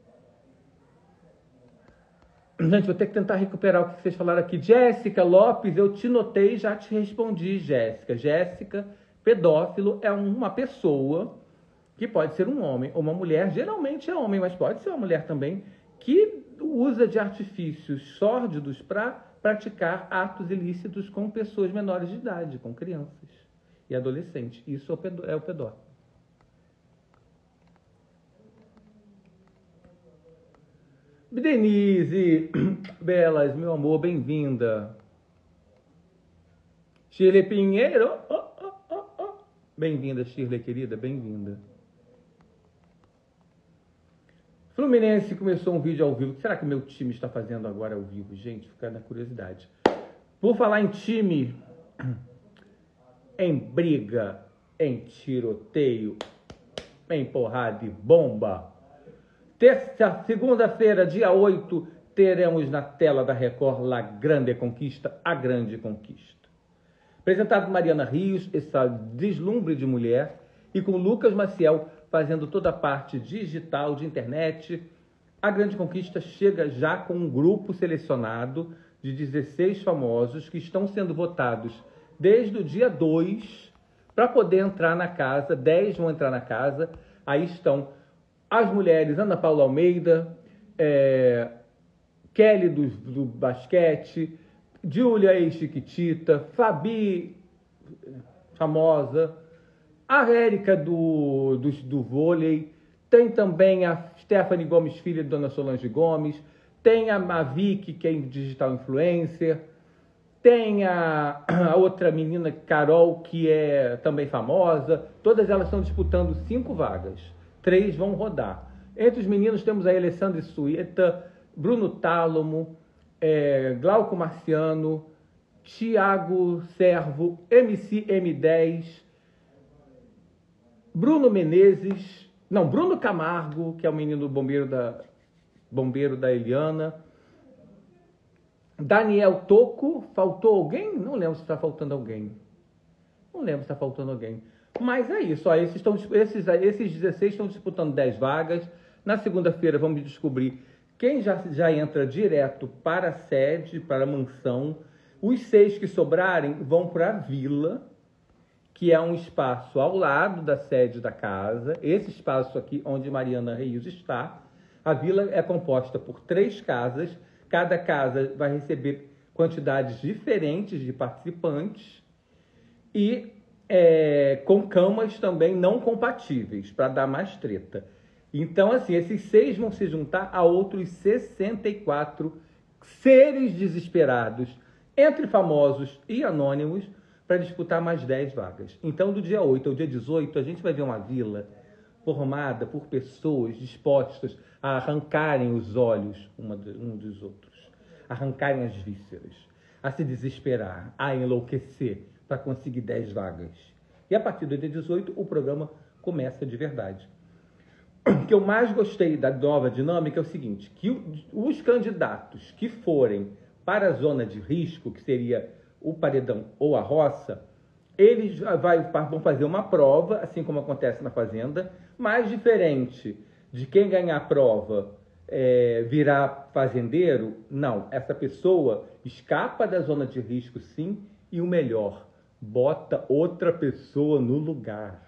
Gente, vou ter que tentar recuperar o que vocês falaram aqui. Jéssica Lopes, eu te notei e já te respondi, Jéssica. Jéssica, pedófilo é uma pessoa que pode ser um homem ou uma mulher, geralmente é homem, mas pode ser uma mulher também, que usa de artifícios sórdidos para praticar atos ilícitos com pessoas menores de idade, com crianças e adolescentes. Isso é o pedófilo. Denise, Belas, meu amor, bem-vinda. Shirley Pinheiro, oh, oh, oh, oh. Bem-vinda, Shirley, querida, bem-vinda. Fluminense começou um vídeo ao vivo. O que será que o meu time está fazendo agora ao vivo? Gente, fica na curiosidade. Por falar em time, em briga, em tiroteio, em porrada e bomba. Terça, segunda-feira, dia oito, teremos na tela da Record La Grande Conquista, a grande conquista. Apresentado por Mariana Rios, essa deslumbre de mulher, e com Lucas Maciel fazendo toda a parte digital de internet. A grande conquista chega já com um grupo selecionado de dezesseis famosos que estão sendo votados desde o dia dois para poder entrar na casa. dez vão entrar na casa. Aí estão as mulheres Ana Paula Almeida, é, Kelly do, do basquete, Júlia ex-Chiquitita, Fabi, famosa, a Érica do, do, do vôlei, tem também a Stephanie Gomes, filha de Dona Solange Gomes, tem a, a Vicky, que é digital influencer, tem a, a outra menina, Carol, que é também famosa. Todas elas estão disputando cinco vagas. Três vão rodar. Entre os meninos temos a Alessandra Sueta, Bruno Tálamo, é, Glauco Marciano, Thiago Servo, M C M dez, Bruno Menezes, não, Bruno Camargo, que é o menino bombeiro da, bombeiro da Eliana, Daniel Toco. Faltou alguém? Não lembro se está faltando alguém. Não lembro se está faltando alguém. Mas é isso, ó, esses, estão, esses, esses dezesseis estão disputando dez vagas. Na segunda-feira vamos descobrir quem já, já entra direto para a sede, para a mansão. Os seis que sobrarem vão para a vila, que é um espaço ao lado da sede da casa. Esse espaço aqui onde Mariana Rios está. A vila é composta por três casas. Cada casa vai receber quantidades diferentes de participantes e é, com camas também não compatíveis, para dar mais treta. Então, assim, esses seis vão se juntar a outros sessenta e quatro seres desesperados entre famosos e anônimos, para disputar mais dez vagas. Então, do dia oito ao dia dezoito, a gente vai ver uma vila formada por pessoas dispostas a arrancarem os olhos uma de, um dos outros, arrancarem as vísceras, a se desesperar, a enlouquecer para conseguir dez vagas. E a partir do dia dezoito, o programa começa de verdade. O que eu mais gostei da nova dinâmica é o seguinte, que os candidatos que forem para a zona de risco, que seria o paredão ou a roça, eles vai, vão fazer uma prova, assim como acontece na Fazenda, mas diferente de quem ganhar a prova é, virar fazendeiro, não. Essa pessoa escapa da zona de risco, sim, e o melhor, bota outra pessoa no lugar.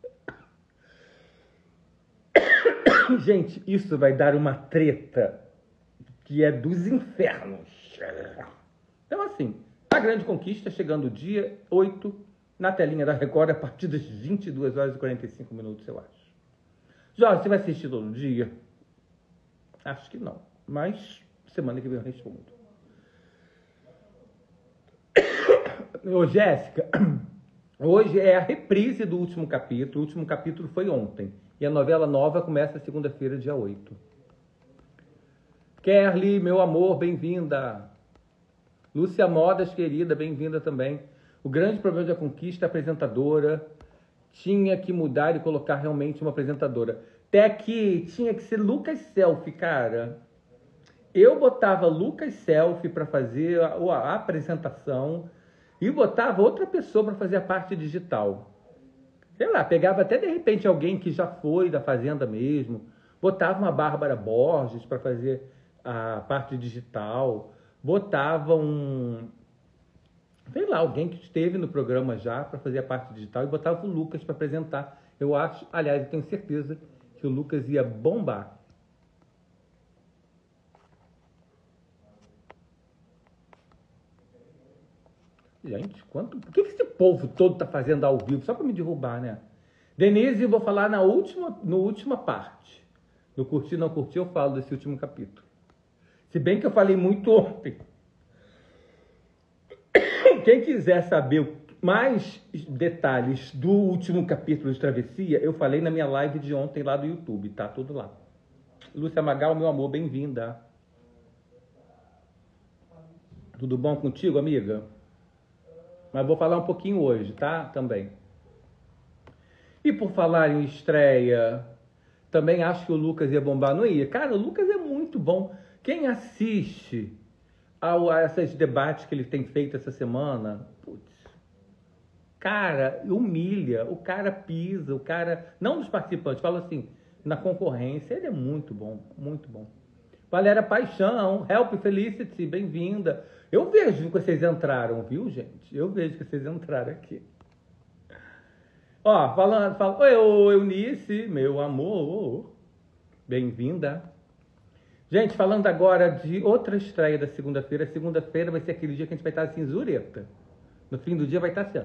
Gente, isso vai dar uma treta que é dos infernos. Então, assim, a grande conquista chegando dia oito, na telinha da Record, a partir das vinte e duas horas e quarenta e cinco minutos, eu acho. Jorge, você vai assistir todo dia? Acho que não, mas semana que vem eu respondo. Ô, Jéssica, hoje é a reprise do último capítulo. O último capítulo foi ontem. E a novela nova começa segunda-feira, dia oito. Kerly, meu amor, bem-vinda. Lúcia Modas, querida, bem-vinda também. O grande problema da conquista, a apresentadora, tinha que mudar e colocar realmente uma apresentadora. Até que tinha que ser Lucas Selfie, cara. Eu botava Lucas Selfie para fazer a, a apresentação e botava outra pessoa para fazer a parte digital. Sei lá, pegava até de repente alguém que já foi da Fazenda mesmo, botava uma Bárbara Borges para fazer a parte digital, botava um, sei lá, alguém que esteve no programa já para fazer a parte digital e botava o Lucas para apresentar. Eu acho, aliás, eu tenho certeza que o Lucas ia bombar. Gente, quanto, por que esse povo todo está fazendo ao vivo? Só para me derrubar, né? Denise, eu vou falar na última, na última parte. No curtir, não curtir, eu falo desse último capítulo. Se bem que eu falei muito ontem. Quem quiser saber mais detalhes do último capítulo de Travessia, eu falei na minha live de ontem lá do YouTube, tá tudo lá. Lúcia Magal, meu amor, bem-vinda. Tudo bom contigo, amiga? Mas vou falar um pouquinho hoje, tá? Também. E por falar em estreia, também acho que o Lucas ia bombar. Não ia? Cara, o Lucas é muito bom. Quem assiste ao, a esses debates que ele tem feito essa semana, putz, cara, humilha, o cara pisa, o cara... Não dos participantes, falo assim, na concorrência, ele é muito bom, muito bom. Valéria Paixão, Help Felicity, bem-vinda. Eu vejo que vocês entraram, viu, gente? Eu vejo que vocês entraram aqui. Ó, falando, falando, oi, Eunice, meu amor, bem-vinda. Gente, falando agora de outra estreia da segunda-feira. Segunda-feira vai ser aquele dia que a gente vai estar assim, zureta. No fim do dia vai estar assim, ó.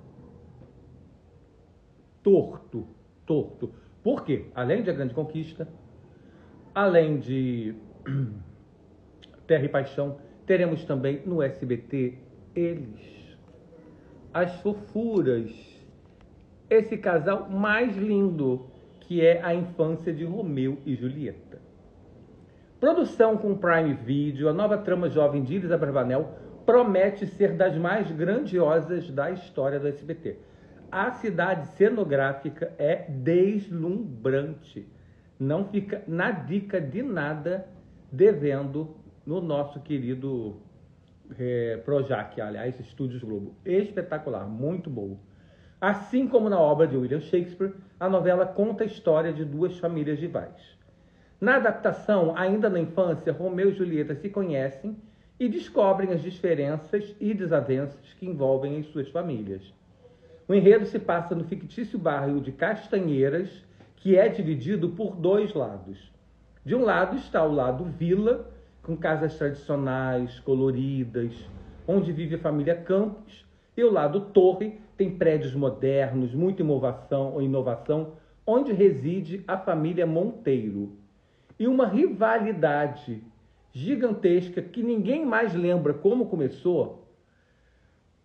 Torto, torto. Por quê? Além de A Grande Conquista, além de Terra e Paixão, teremos também no S B T Eles, As Fofuras, esse casal mais lindo, que é a infância de Romeu e Julieta. Produção com Prime Video, a nova trama jovem de Iris Abravanel promete ser das mais grandiosas da história do S B T. A cidade cenográfica é deslumbrante. Não fica na dica de nada devendo no nosso querido é, Projac, aliás, Estúdios Globo. Espetacular, muito bom. Assim como na obra de William Shakespeare, a novela conta a história de duas famílias rivais. Na adaptação, ainda na infância, Romeu e Julieta se conhecem e descobrem as diferenças e desavenças que envolvem as suas famílias. O enredo se passa no fictício bairro de Castanheiras, que é dividido por dois lados. De um lado está o lado vila, com casas tradicionais, coloridas, onde vive a família Campos, e o lado torre tem prédios modernos, muita inovação, ou inovação, onde reside a família Monteiro. E uma rivalidade gigantesca que ninguém mais lembra como começou,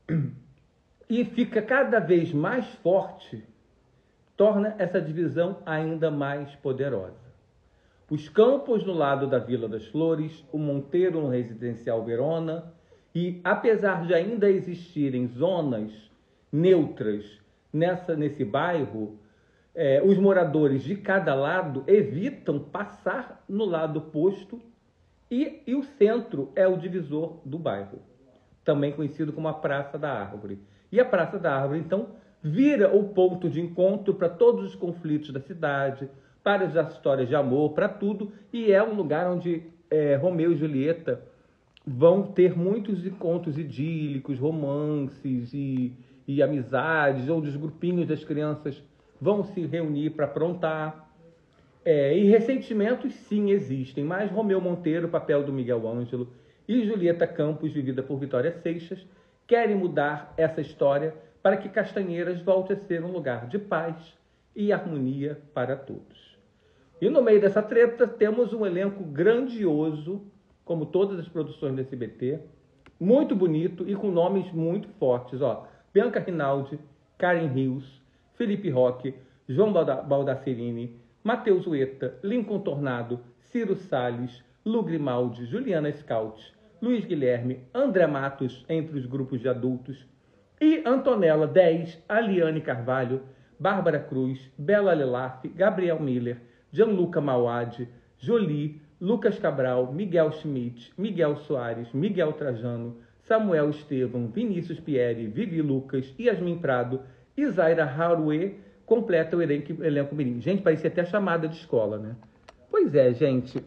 e fica cada vez mais forte, torna essa divisão ainda mais poderosa. Os Campos no lado da Vila das Flores, o Monteiro no Residencial Verona, e apesar de ainda existirem zonas neutras nessa, nesse bairro, é, os moradores de cada lado evitam passar no lado oposto e, e o centro é o divisor do bairro, também conhecido como a Praça da Árvore. E a Praça da Árvore, então, vira o ponto de encontro para todos os conflitos da cidade, para as histórias de amor, para tudo, e é um lugar onde é, Romeu e Julieta vão ter muitos encontros idílicos, romances e, e amizades, onde os grupinhos das crianças vão se reunir para aprontar. É, e ressentimentos, sim, existem, mas Romeu Monteiro, papel do Miguel Ângelo, e Julieta Campos, vivida por Vitória Seixas, querem mudar essa história para que Castanheiras volte a ser um lugar de paz e harmonia para todos. E no meio dessa treta temos um elenco grandioso, como todas as produções do S B T, muito bonito e com nomes muito fortes. Ó, Bianca Rinaldi, Karen Rios, Felipe Roque, João Balda Baldacerini, Matheus Ueta, Lincoln Tornado, Ciro Salles, Lu Grimaldi, Juliana Scout, Luiz Guilherme, André Matos, entre os grupos de adultos, e Antonella dez, Aliane Carvalho, Bárbara Cruz, Bela Lelaf, Gabriel Miller, Gianluca Mauad, Jolie, Lucas Cabral, Miguel Schmidt, Miguel Soares, Miguel Trajano, Samuel Estevam, Vinícius Pieri, Vivi Lucas, Yasmin Prado e Zaira Haruê completa o elenco, elenco mirim. Gente, parecia até chamada de escola, né? Pois é, gente.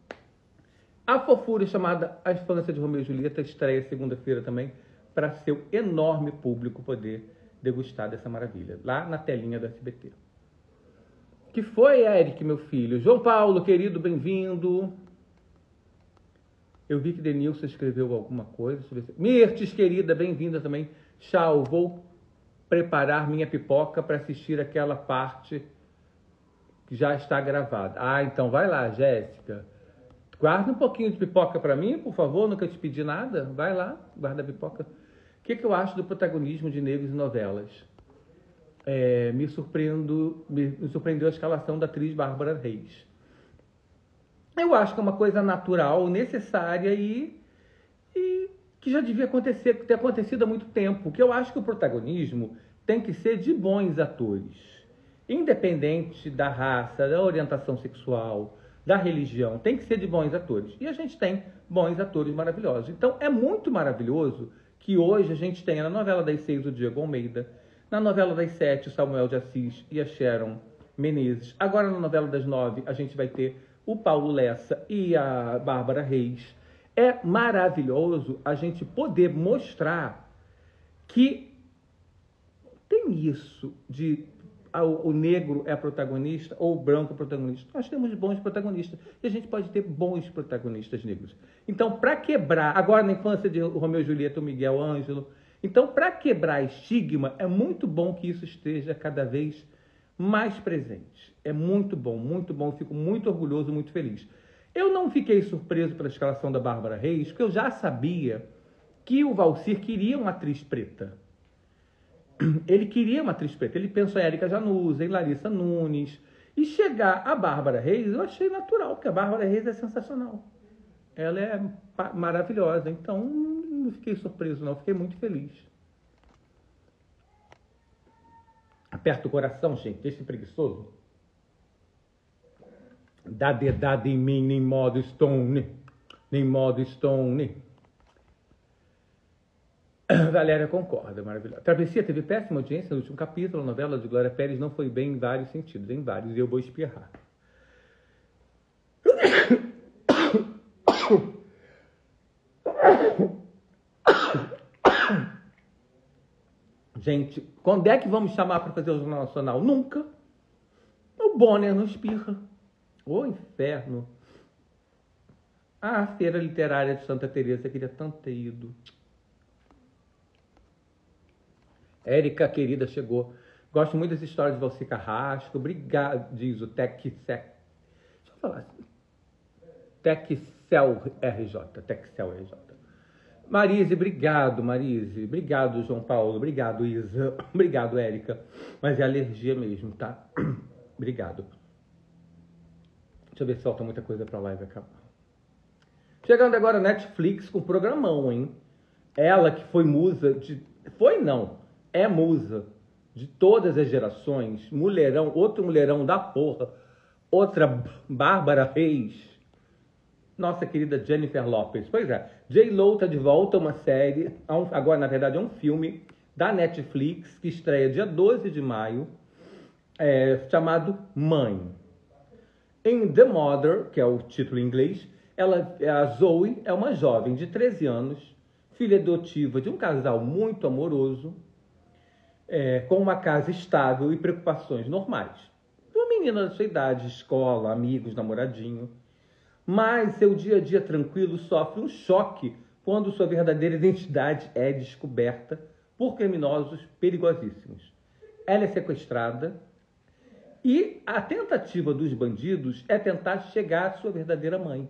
A fofura chamada A Infância de Romeu e Julieta estreia segunda-feira também, para seu enorme público poder degustar dessa maravilha, lá na telinha do S B T. Que foi, Eric, meu filho? João Paulo, querido, bem-vindo. Eu vi que Denilson escreveu alguma coisa. Deixa eu ver se... Mirtes, querida, bem-vinda também. Tchau, vou preparar minha pipoca para assistir aquela parte que já está gravada. Ah, então vai lá, Jéssica. Guarda um pouquinho de pipoca para mim, por favor, nunca te pedi nada. Vai lá, guarda a pipoca. O que, que eu acho do protagonismo de negros em novelas? É, me, surpreendo, me, me surpreendeu a escalação da atriz Bárbara Reis. Eu acho que é uma coisa natural, necessária e, e que já devia acontecer, ter acontecido há muito tempo. Que eu acho que o protagonismo tem que ser de bons atores, independente da raça, da orientação sexual, da religião, tem que ser de bons atores. E a gente tem bons atores maravilhosos. Então é muito maravilhoso que hoje a gente tenha na novela das seis o Diego Almeida, na novela das sete o Samuel de Assis e a Sharon Menezes. Agora na novela das nove a gente vai ter o Paulo Lessa e a Bárbara Reis. É maravilhoso a gente poder mostrar que tem isso de o negro é protagonista ou o branco é protagonista. Nós temos bons protagonistas e a gente pode ter bons protagonistas negros. Então, para quebrar, agora na infância de Romeu e Julieta, o Miguel Ângelo, então, para quebrar estigma, é muito bom que isso esteja cada vez mais presente. É muito bom, muito bom. Fico muito orgulhoso, muito feliz. Eu não fiquei surpreso pela escalação da Bárbara Reis, porque eu já sabia que o Valcir queria uma atriz preta. Ele queria uma atriz preta. Ele pensou em Érica Januza, em Larissa Nunes. E chegar a Bárbara Reis, eu achei natural, porque a Bárbara Reis é sensacional. Ela é maravilhosa. Então, não fiquei surpreso, não. Fiquei muito feliz. Aperta o coração, gente. Deixa preguiçoso. Dá dedada em mim, nem modo Stone. Nem modo Stone. Valéria concorda, maravilhosa. Travessia teve péssima audiência no último capítulo. A novela de Glória Pérez não foi bem em vários sentidos. Em vários. E eu vou espirrar. Gente, quando é que vamos chamar para fazer o Jornal Nacional? Nunca. O Bonner não espirra. Ô inferno. Ah, a Feira Literária de Santa Teresa, queria tanto ter ido. Érica, querida, chegou. Gosto muito das histórias de Valci Carrasco. Obrigado, diz o Tec... Deixa eu falar assim. Texcel R J. Texcel R J. Marise, obrigado, Marise. Obrigado, João Paulo. Obrigado, Isa. Obrigado, Érica. Mas é alergia mesmo, tá? Obrigado. Deixa eu ver se falta muita coisa pra live acabar. Chegando agora a Netflix com programão, hein? Ela que foi musa de... Foi não, é musa de todas as gerações. Mulherão, outro mulherão da porra. Outra Bárbara Reis. Nossa querida Jennifer Lopez. Pois é, J-Lo tá de volta a uma série, agora na verdade é um filme da Netflix, que estreia dia doze de maio, é, chamado Mãe. Em The Mother, que é o título em inglês, ela, a Zoe é uma jovem de treze anos, filha adotiva de um casal muito amoroso, é, com uma casa estável e preocupações normais. Uma menina da sua idade, escola, amigos, namoradinho. Mas seu dia a dia tranquilo sofre um choque quando sua verdadeira identidade é descoberta por criminosos perigosíssimos. Ela é sequestrada e a tentativa dos bandidos é tentar chegar à sua verdadeira mãe.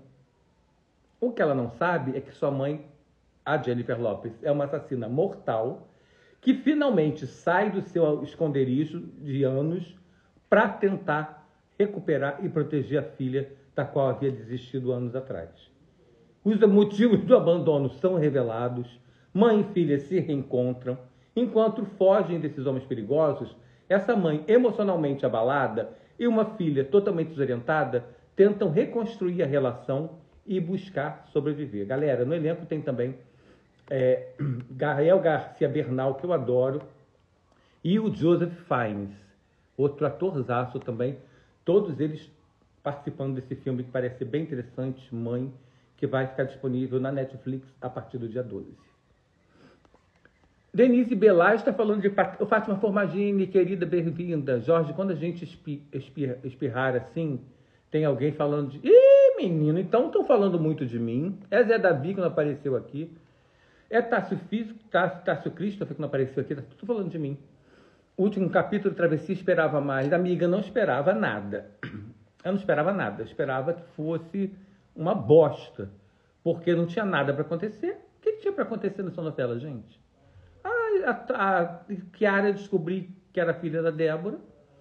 O que ela não sabe é que sua mãe, a Jennifer Lopez, é uma assassina mortal que finalmente sai do seu esconderijo de anos para tentar recuperar e proteger a filha da qual havia desistido anos atrás. Os motivos do abandono são revelados, mãe e filha se reencontram, enquanto fogem desses homens perigosos, essa mãe emocionalmente abalada e uma filha totalmente desorientada tentam reconstruir a relação e buscar sobreviver. Galera, no elenco tem também é, Gael Garcia Bernal, que eu adoro, e o Joseph Fiennes, outro atorzaço também, todos eles participando desse filme que parece ser bem interessante, Mãe, que vai ficar disponível na Netflix a partir do dia doze. Denise Belay está falando de Fátima Formagini, querida, bem-vinda. Jorge, quando a gente espi, espirra, espirrar assim, tem alguém falando de... Ih, menino, então estão falando muito de mim. É Zé Davi que não apareceu aqui. É Tássio Físico, Tássio, Tássio Christopher que não apareceu aqui, está tudo falando de mim. O último capítulo, Travessia, esperava mais. Amiga, não esperava nada. Eu não esperava nada, eu esperava que fosse uma bosta, porque não tinha nada para acontecer. O que, que tinha para acontecer nessa novela, gente? A, a, a Chiara descobriu que era filha da Débora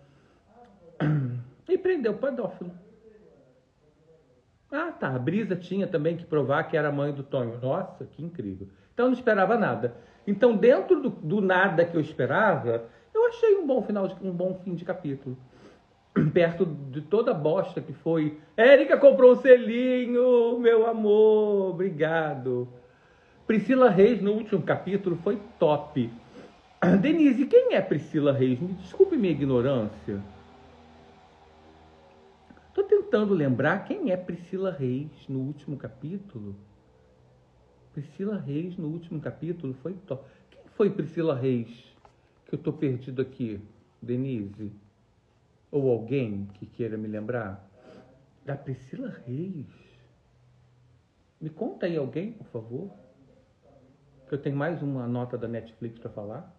e prendeu o pedófilo. Ah, tá, a Brisa tinha também que provar que era mãe do Tonho. Nossa, que incrível. Então eu não esperava nada. Então, dentro do, do nada que eu esperava, eu achei um bom final, de, um bom fim de capítulo. Perto de toda a bosta que foi. Érica comprou um selinho, meu amor, obrigado. Priscila Reis, no último capítulo, foi top. Denise, quem é Priscila Reis? Me desculpe minha ignorância. Estou tentando lembrar quem é Priscila Reis no último capítulo. Priscila Reis, no último capítulo, foi top. Quem foi Priscila Reis? Que eu estou perdido aqui, Denise? Ou alguém que queira me lembrar? Da Priscila Reis. Me conta aí alguém, por favor. Que eu tenho mais uma nota da Netflix para falar.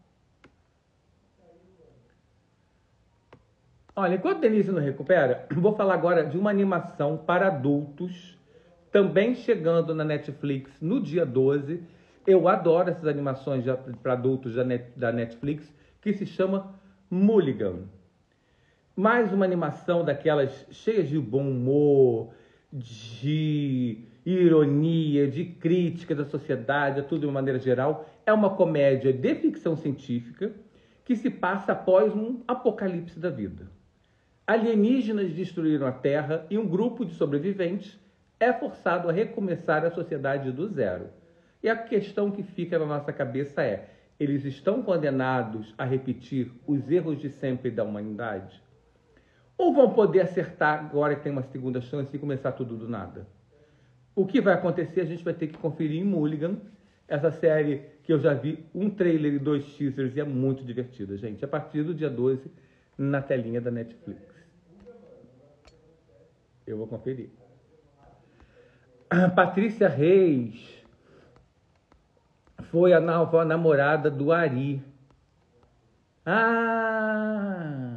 Olha, enquanto a Denise não recupera, vou falar agora de uma animação para adultos, também chegando na Netflix no dia doze. Eu adoro essas animações para adultos da Netflix, que se chama Mulligan. Mais uma animação daquelas cheias de bom humor, de ironia, de crítica da sociedade, tudo de uma maneira geral. É uma comédia de ficção científica que se passa após um apocalipse da vida. Alienígenas destruíram a Terra e um grupo de sobreviventes é forçado a recomeçar a sociedade do zero. E a questão que fica na nossa cabeça é: eles estão condenados a repetir os erros de sempre da humanidade? Ou vão poder acertar agora que tem uma segunda chance e começar tudo do nada? O que vai acontecer, a gente vai ter que conferir em Mulligan, essa série que eu já vi um trailer e dois teasers e é muito divertida, gente. A partir do dia doze, na telinha da Netflix. Eu vou conferir. A Patrícia Reis foi a nova namorada do Ari. Ah!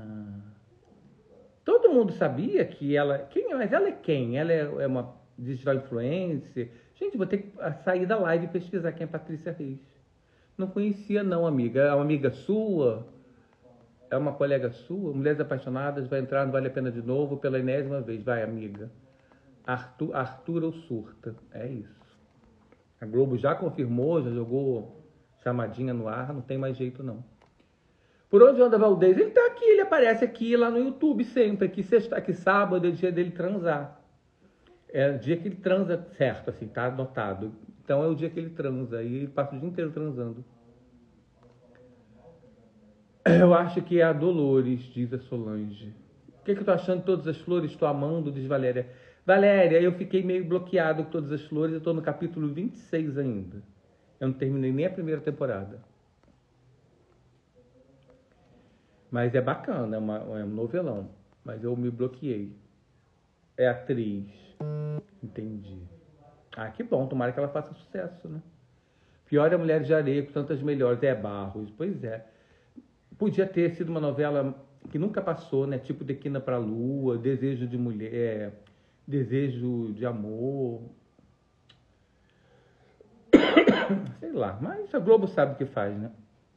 Todo mundo sabia que ela... Quem, mas ela é quem? Ela é, é uma digital influencer? Gente, vou ter que sair da live e pesquisar quem é Patrícia Reis. Não conhecia não, amiga. É uma amiga sua? É uma colega sua? Mulheres Apaixonadas vai entrar, não vale a pena de novo, pela enésima vez. Vai, amiga. Arthur, Arthur ou surta? É isso. A Globo já confirmou, já jogou chamadinha no ar, não tem mais jeito não. Por onde anda Valdez? Ele tá aqui, ele aparece aqui lá no YouTube sempre, que sexta, que sábado é dia dele transar. É o dia que ele transa certo, assim, tá anotado. Então é o dia que ele transa, e ele passa o dia inteiro transando. Eu acho que é a Dolores, diz a Solange. O que, que eu tô achando de Todas as Flores? Tô amando, diz Valéria. Valéria, eu fiquei meio bloqueado com Todas as Flores, eu tô no capítulo vinte e seis ainda. Eu não terminei nem a primeira temporada. Mas é bacana, é, uma, é um novelão. Mas eu me bloqueei. É atriz. Entendi. Ah, que bom, tomara que ela faça sucesso, né? Pior é Mulheres de Areia, com tantas melhores. É Barros, pois é. Podia ter sido uma novela que nunca passou, né? Tipo De Quina pra Lua, Desejo de Mulher, Desejo de Amor. Sei lá, mas a Globo sabe o que faz, né?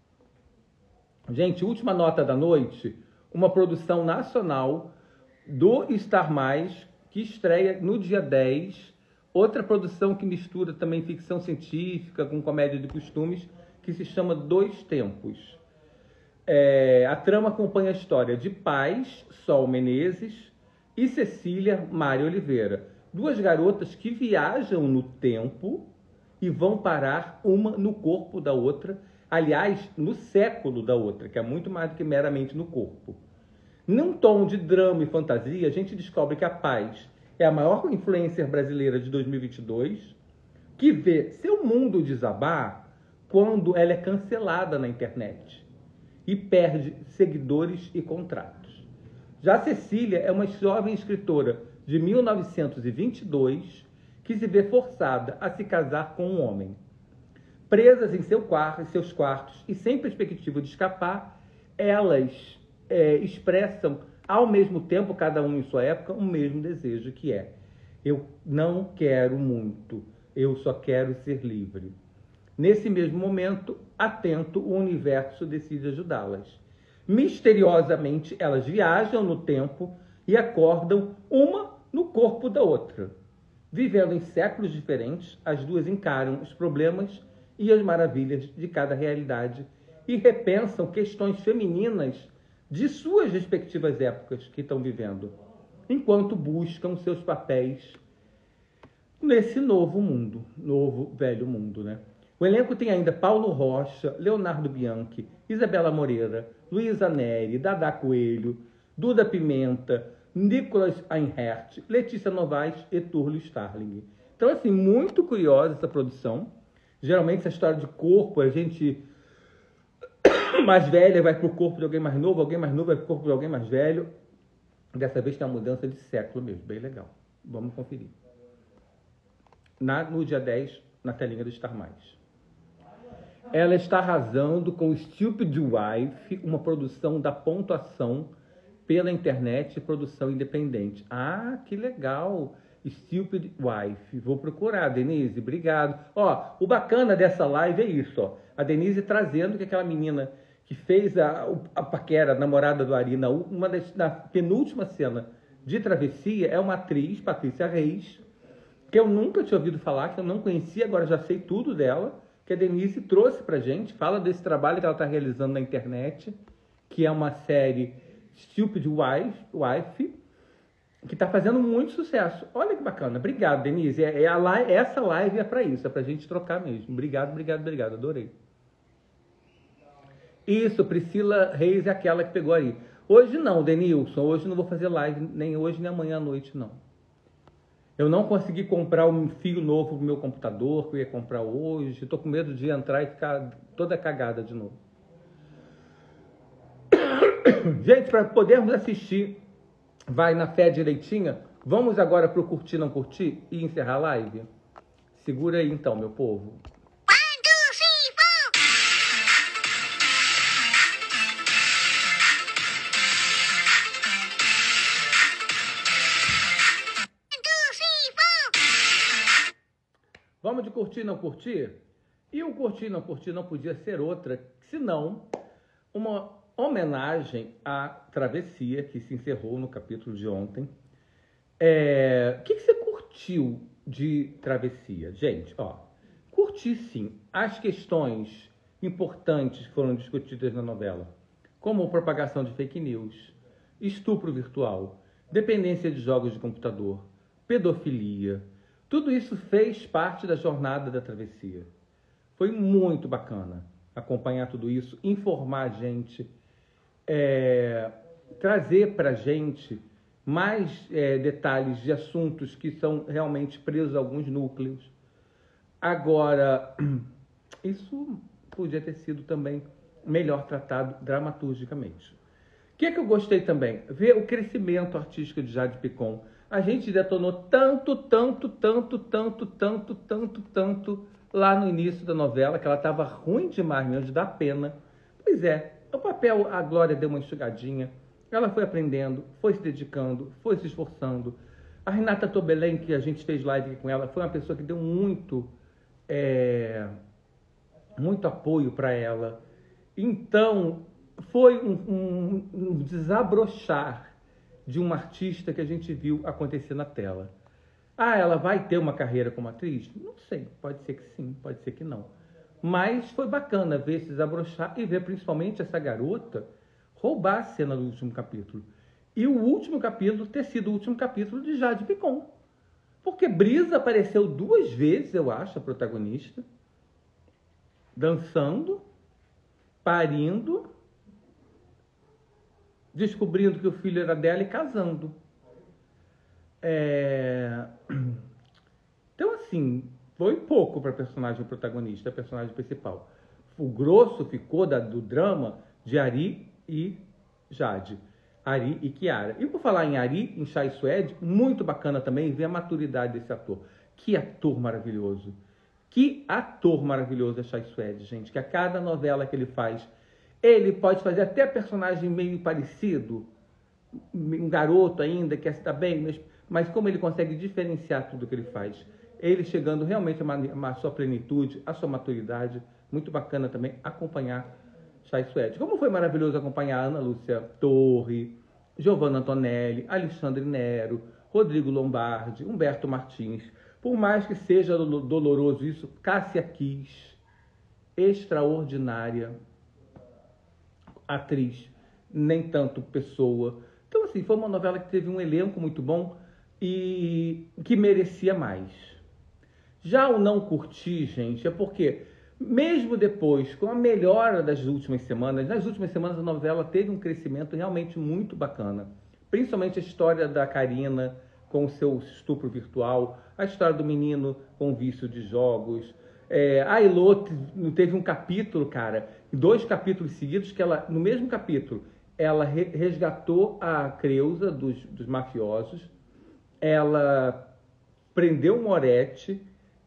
Gente, última nota da noite, uma produção nacional do Star Mais, que estreia no dia dez, outra produção que mistura também ficção científica com comédia de costumes, que se chama Dois Tempos. É, a trama acompanha a história de Paz, Sol Menezes, e Cecília Mário Oliveira, duas garotas que viajam no tempo e vão parar uma no corpo da outra, aliás, no século da outra, que é muito mais do que meramente no corpo. Num tom de drama e fantasia, a gente descobre que a Paz é a maior influencer brasileira de dois mil e vinte e dois, que vê seu mundo desabar quando ela é cancelada na internet e perde seguidores e contratos. Já Cecília é uma jovem escritora de mil novecentos e vinte e dois que se vê forçada a se casar com um homem. Presas em seu quarto, em seus quartos e sem perspectiva de escapar, elas é, expressam ao mesmo tempo, cada um em sua época, o mesmo desejo, que é: eu não quero muito, eu só quero ser livre. Nesse mesmo momento, atento, o universo decide ajudá-las. Misteriosamente, elas viajam no tempo e acordam uma no corpo da outra. Vivendo em séculos diferentes, as duas encaram os problemas e as maravilhas de cada realidade e repensam questões femininas de suas respectivas épocas que estão vivendo, enquanto buscam seus papéis nesse novo mundo, novo, velho mundo, né? O elenco tem ainda Paulo Rocha, Leonardo Bianchi, Isabela Moreira, Luísa Neri, Dada Coelho, Duda Pimenta, Nicolas Einhert, Letícia Novaes e Túlio Starling. Então, assim, muito curiosa essa produção. Geralmente, essa história de corpo, a gente mais velha vai para o corpo de alguém mais novo, alguém mais novo vai para o corpo de alguém mais velho. Dessa vez tem uma mudança de século mesmo, bem legal. Vamos conferir. Na, no dia dez, na telinha do Star Mais. Ela está arrasando com Stupid Wife, uma produção da Pontuação pela internet, produção independente. Ah, que legal! Stupid Wife. Vou procurar, Denise, obrigado. Ó, o bacana dessa live é isso, ó. A Denise trazendo que aquela menina que fez a, a paquera, a namorada do Ari, na, uma das, na penúltima cena de Travessia, é uma atriz, Patrícia Reis, que eu nunca tinha ouvido falar, que eu não conhecia, agora já sei tudo dela, que a Denise trouxe pra gente, fala desse trabalho que ela está realizando na internet, que é uma série Stupid Wife, Wife que está fazendo muito sucesso. Olha que bacana. Obrigado, Denise. É, é a live, essa live é para isso, é para a gente trocar mesmo. Obrigado, obrigado, obrigado. Adorei. Isso, Priscila Reis é aquela que pegou aí. Hoje não, Denilson. Hoje não vou fazer live, nem hoje, nem amanhã à noite, não. Eu não consegui comprar um fio novo pro meu computador, que eu ia comprar hoje. Estou com medo de entrar e ficar toda cagada de novo. Gente, para podermos assistir Vai na Fé direitinha, vamos agora pro curtir, não curtir e encerrar a live? Segura aí então, meu povo. vamos de curtir e não curtir? E o curtir e não curtir não podia ser outra, senão uma homenagem à travessia que se encerrou no capítulo de ontem. É... O que, que você curtiu de travessia? Gente, ó, curti sim as questões importantes que foram discutidas na novela, como propagação de fake news, estupro virtual, dependência de jogos de computador, pedofilia. Tudo isso fez parte da jornada da travessia. Foi muito bacana acompanhar tudo isso, informar a gente, é, trazer para a gente mais é, detalhes de assuntos que são realmente presos a alguns núcleos. Agora, isso podia ter sido também melhor tratado dramaturgicamente. O que é que eu gostei também? Ver o crescimento artístico de Jade Picon. A gente detonou tanto, tanto, tanto, tanto, tanto, tanto, tanto lá no início da novela, que ela estava ruim demais mesmo, de dar pena. Pois é, o papel, a Glória deu uma enxugadinha, ela foi aprendendo, foi se dedicando, foi se esforçando. A Renata Tobelém, que a gente fez live aqui com ela, foi uma pessoa que deu muito, é, muito apoio para ela. Então, foi um, um, um desabrochar de uma artista que a gente viu acontecer na tela. Ah, ela vai ter uma carreira como atriz? Não sei, pode ser que sim, pode ser que não. Mas foi bacana ver se desabrochar e ver principalmente essa garota roubar a cena do último capítulo. E o último capítulo ter sido o último capítulo de Jade Picon. Porque Brisa apareceu duas vezes, eu acho, a protagonista, dançando, parindo, descobrindo que o filho era dela e casando. É... Então, assim, foi pouco para a personagem protagonista, a personagem principal. O grosso ficou da, do drama de Ari e Jade. Ari e Kiara. E por falar em Ari, em Chai Suede, muito bacana também ver a maturidade desse ator. Que ator maravilhoso. Que ator maravilhoso é Chai Suede, gente. Que a cada novela que ele faz, ele pode fazer até personagem meio parecido, um garoto ainda, que está bem, mas, mas como ele consegue diferenciar tudo que ele faz. Ele chegando realmente a, a sua plenitude, a sua maturidade. Muito bacana também acompanhar Chai Suede. Como foi maravilhoso acompanhar Ana Lúcia Torre, Giovanna Antonelli, Alexandre Nero, Rodrigo Lombardi, Humberto Martins. Por mais que seja doloroso isso, Cássia Kiss, extraordinária atriz, nem tanto pessoa. Então, assim, foi uma novela que teve um elenco muito bom e que merecia mais. Já o não curti, gente, é porque, mesmo depois, com a melhora das últimas semanas, nas últimas semanas a novela teve um crescimento realmente muito bacana. Principalmente a história da Karina com o seu estupro virtual, a história do menino com o vício de jogos. É, a Elô teve um capítulo, cara, dois capítulos seguidos, que ela, no mesmo capítulo, ela resgatou a Creuza dos, dos mafiosos, ela prendeu o Moretti,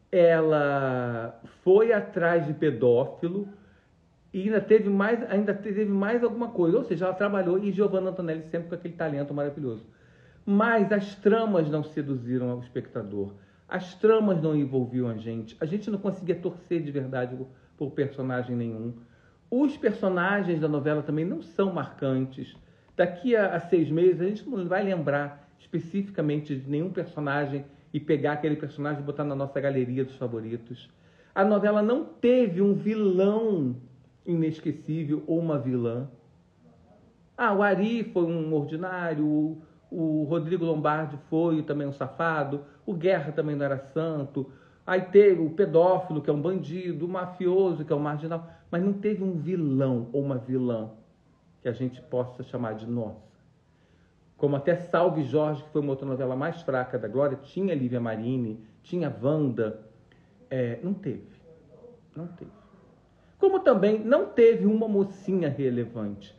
ela foi atrás de pedófilo e ainda teve mais, ainda teve mais alguma coisa. Ou seja, ela trabalhou, e Giovanna Antonelli sempre com aquele talento maravilhoso. Mas as tramas não seduziram o espectador. As tramas não envolviam a gente. A gente não conseguia torcer de verdade por, por personagem nenhum. Os personagens da novela também não são marcantes. Daqui a, a seis meses a gente não vai lembrar especificamente de nenhum personagem e pegar aquele personagem e botar na nossa galeria dos favoritos. A novela não teve um vilão inesquecível ou uma vilã. Ah, o Ari foi um ordinário, o, o Rodrigo Lombardi foi também um safado, o Guerra também não era santo, aí teve o pedófilo, que é um bandido, o mafioso, que é um marginal, mas não teve um vilão ou uma vilã que a gente possa chamar de nossa. Como até Salve Jorge, que foi uma outra novela mais fraca da Glória, tinha Lívia Marini, tinha Wanda. É, não teve. Não teve. Como também não teve uma mocinha relevante.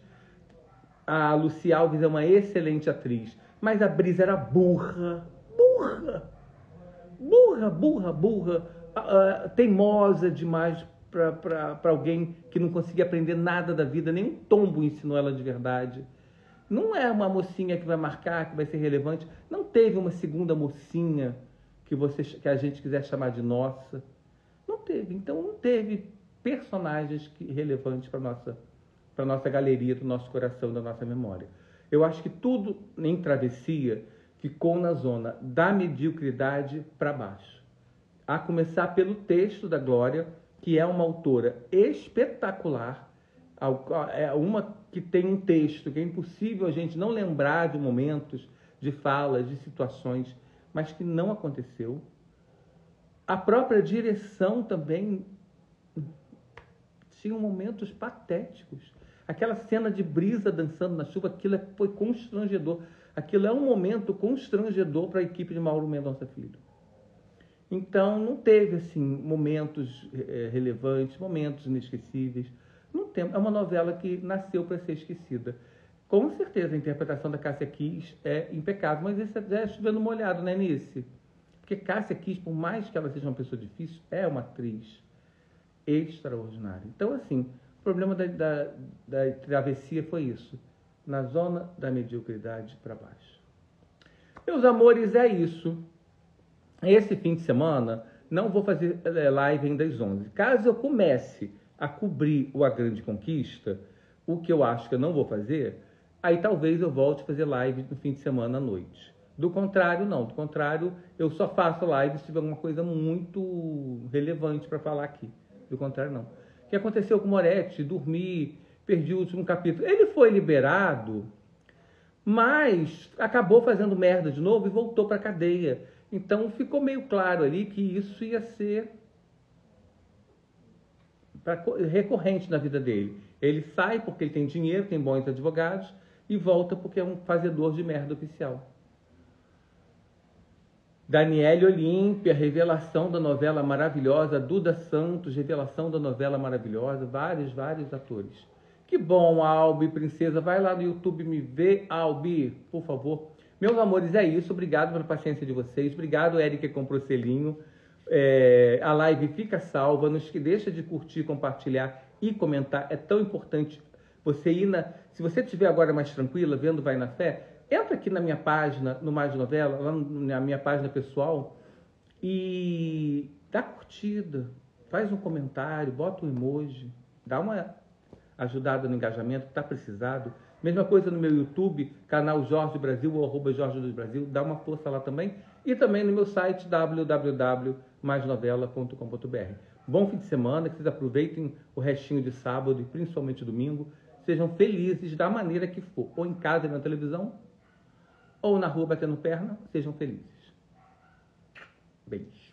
A Lucy Alves é uma excelente atriz, mas a Brisa era burra. Burra. Burra, burra, burra. Uh, uh, teimosa demais para alguém que não conseguia aprender nada da vida. Nem um tombo ensinou ela de verdade. Não é uma mocinha que vai marcar, que vai ser relevante. Não teve uma segunda mocinha que, você, que a gente quiser chamar de nossa. teve. Então não teve personagens que, relevantes para nossa para nossa galeria, do nosso coração, da nossa memória. Eu acho que tudo em Travessia ficou na zona da mediocridade para baixo. A começar pelo texto da Glória, que é uma autora espetacular, é uma que tem um texto que é impossível a gente não lembrar de momentos, de falas, de situações, mas que não aconteceu. A própria direção também tinha momentos patéticos. Aquela cena de Brisa dançando na chuva, aquilo foi constrangedor. Aquilo é um momento constrangedor para a equipe de Mauro Mendonça Filho. Então, não teve assim, momentos é, relevantes, momentos inesquecíveis. Não tem, é uma novela que nasceu para ser esquecida. Com certeza, a interpretação da Cássia Kiss é impecável, mas isso é chovendo molhado, né, Nice? Porque Cássia Kiss, por mais que ela seja uma pessoa difícil, é uma atriz extraordinária. Então, assim, o problema da, da, da Travessia foi isso. Na zona da mediocridade para baixo. Meus amores, é isso. Esse fim de semana, não vou fazer live ainda às onze. Caso eu comece a cobrir o A Grande Conquista, o que eu acho que eu não vou fazer, aí talvez eu volte a fazer live no fim de semana à noite. Do contrário, não. Do contrário, eu só faço live se tiver alguma coisa muito relevante para falar aqui. Do contrário, não. O que aconteceu com o Moretti? Dormi, perdi o último capítulo. Ele foi liberado, mas acabou fazendo merda de novo e voltou para a cadeia. Então ficou meio claro ali que isso ia ser recorrente na vida dele. Ele sai porque ele tem dinheiro, tem bons advogados, e volta porque é um fazedor de merda oficial. Daniele Olímpia, revelação da novela maravilhosa. Duda Santos, revelação da novela maravilhosa. Vários, vários atores. Que bom, Albi, princesa. Vai lá no YouTube me ver, Albi, por favor. Meus amores, é isso. Obrigado pela paciência de vocês. Obrigado, Eric, que comprou selinho. É, a live fica salva. Não esqueça, deixa de curtir, compartilhar e comentar. É tão importante você ir na... Se você estiver agora mais tranquila, vendo Vai na Fé, entra aqui na minha página, no Mais Novela, lá na minha página pessoal, e dá curtida, faz um comentário, bota um emoji, dá uma ajudada no engajamento que está precisado. Mesma coisa no meu YouTube, canal Jorge Brasil, ou arroba Jorge dos Brasil, dá uma força lá também. E também no meu site, w w w ponto mais novela ponto com ponto b r. Bom fim de semana, que vocês aproveitem o restinho de sábado e principalmente domingo. Sejam felizes da maneira que for, ou em casa e na televisão, ou na rua batendo perna. Sejam felizes. Beijo.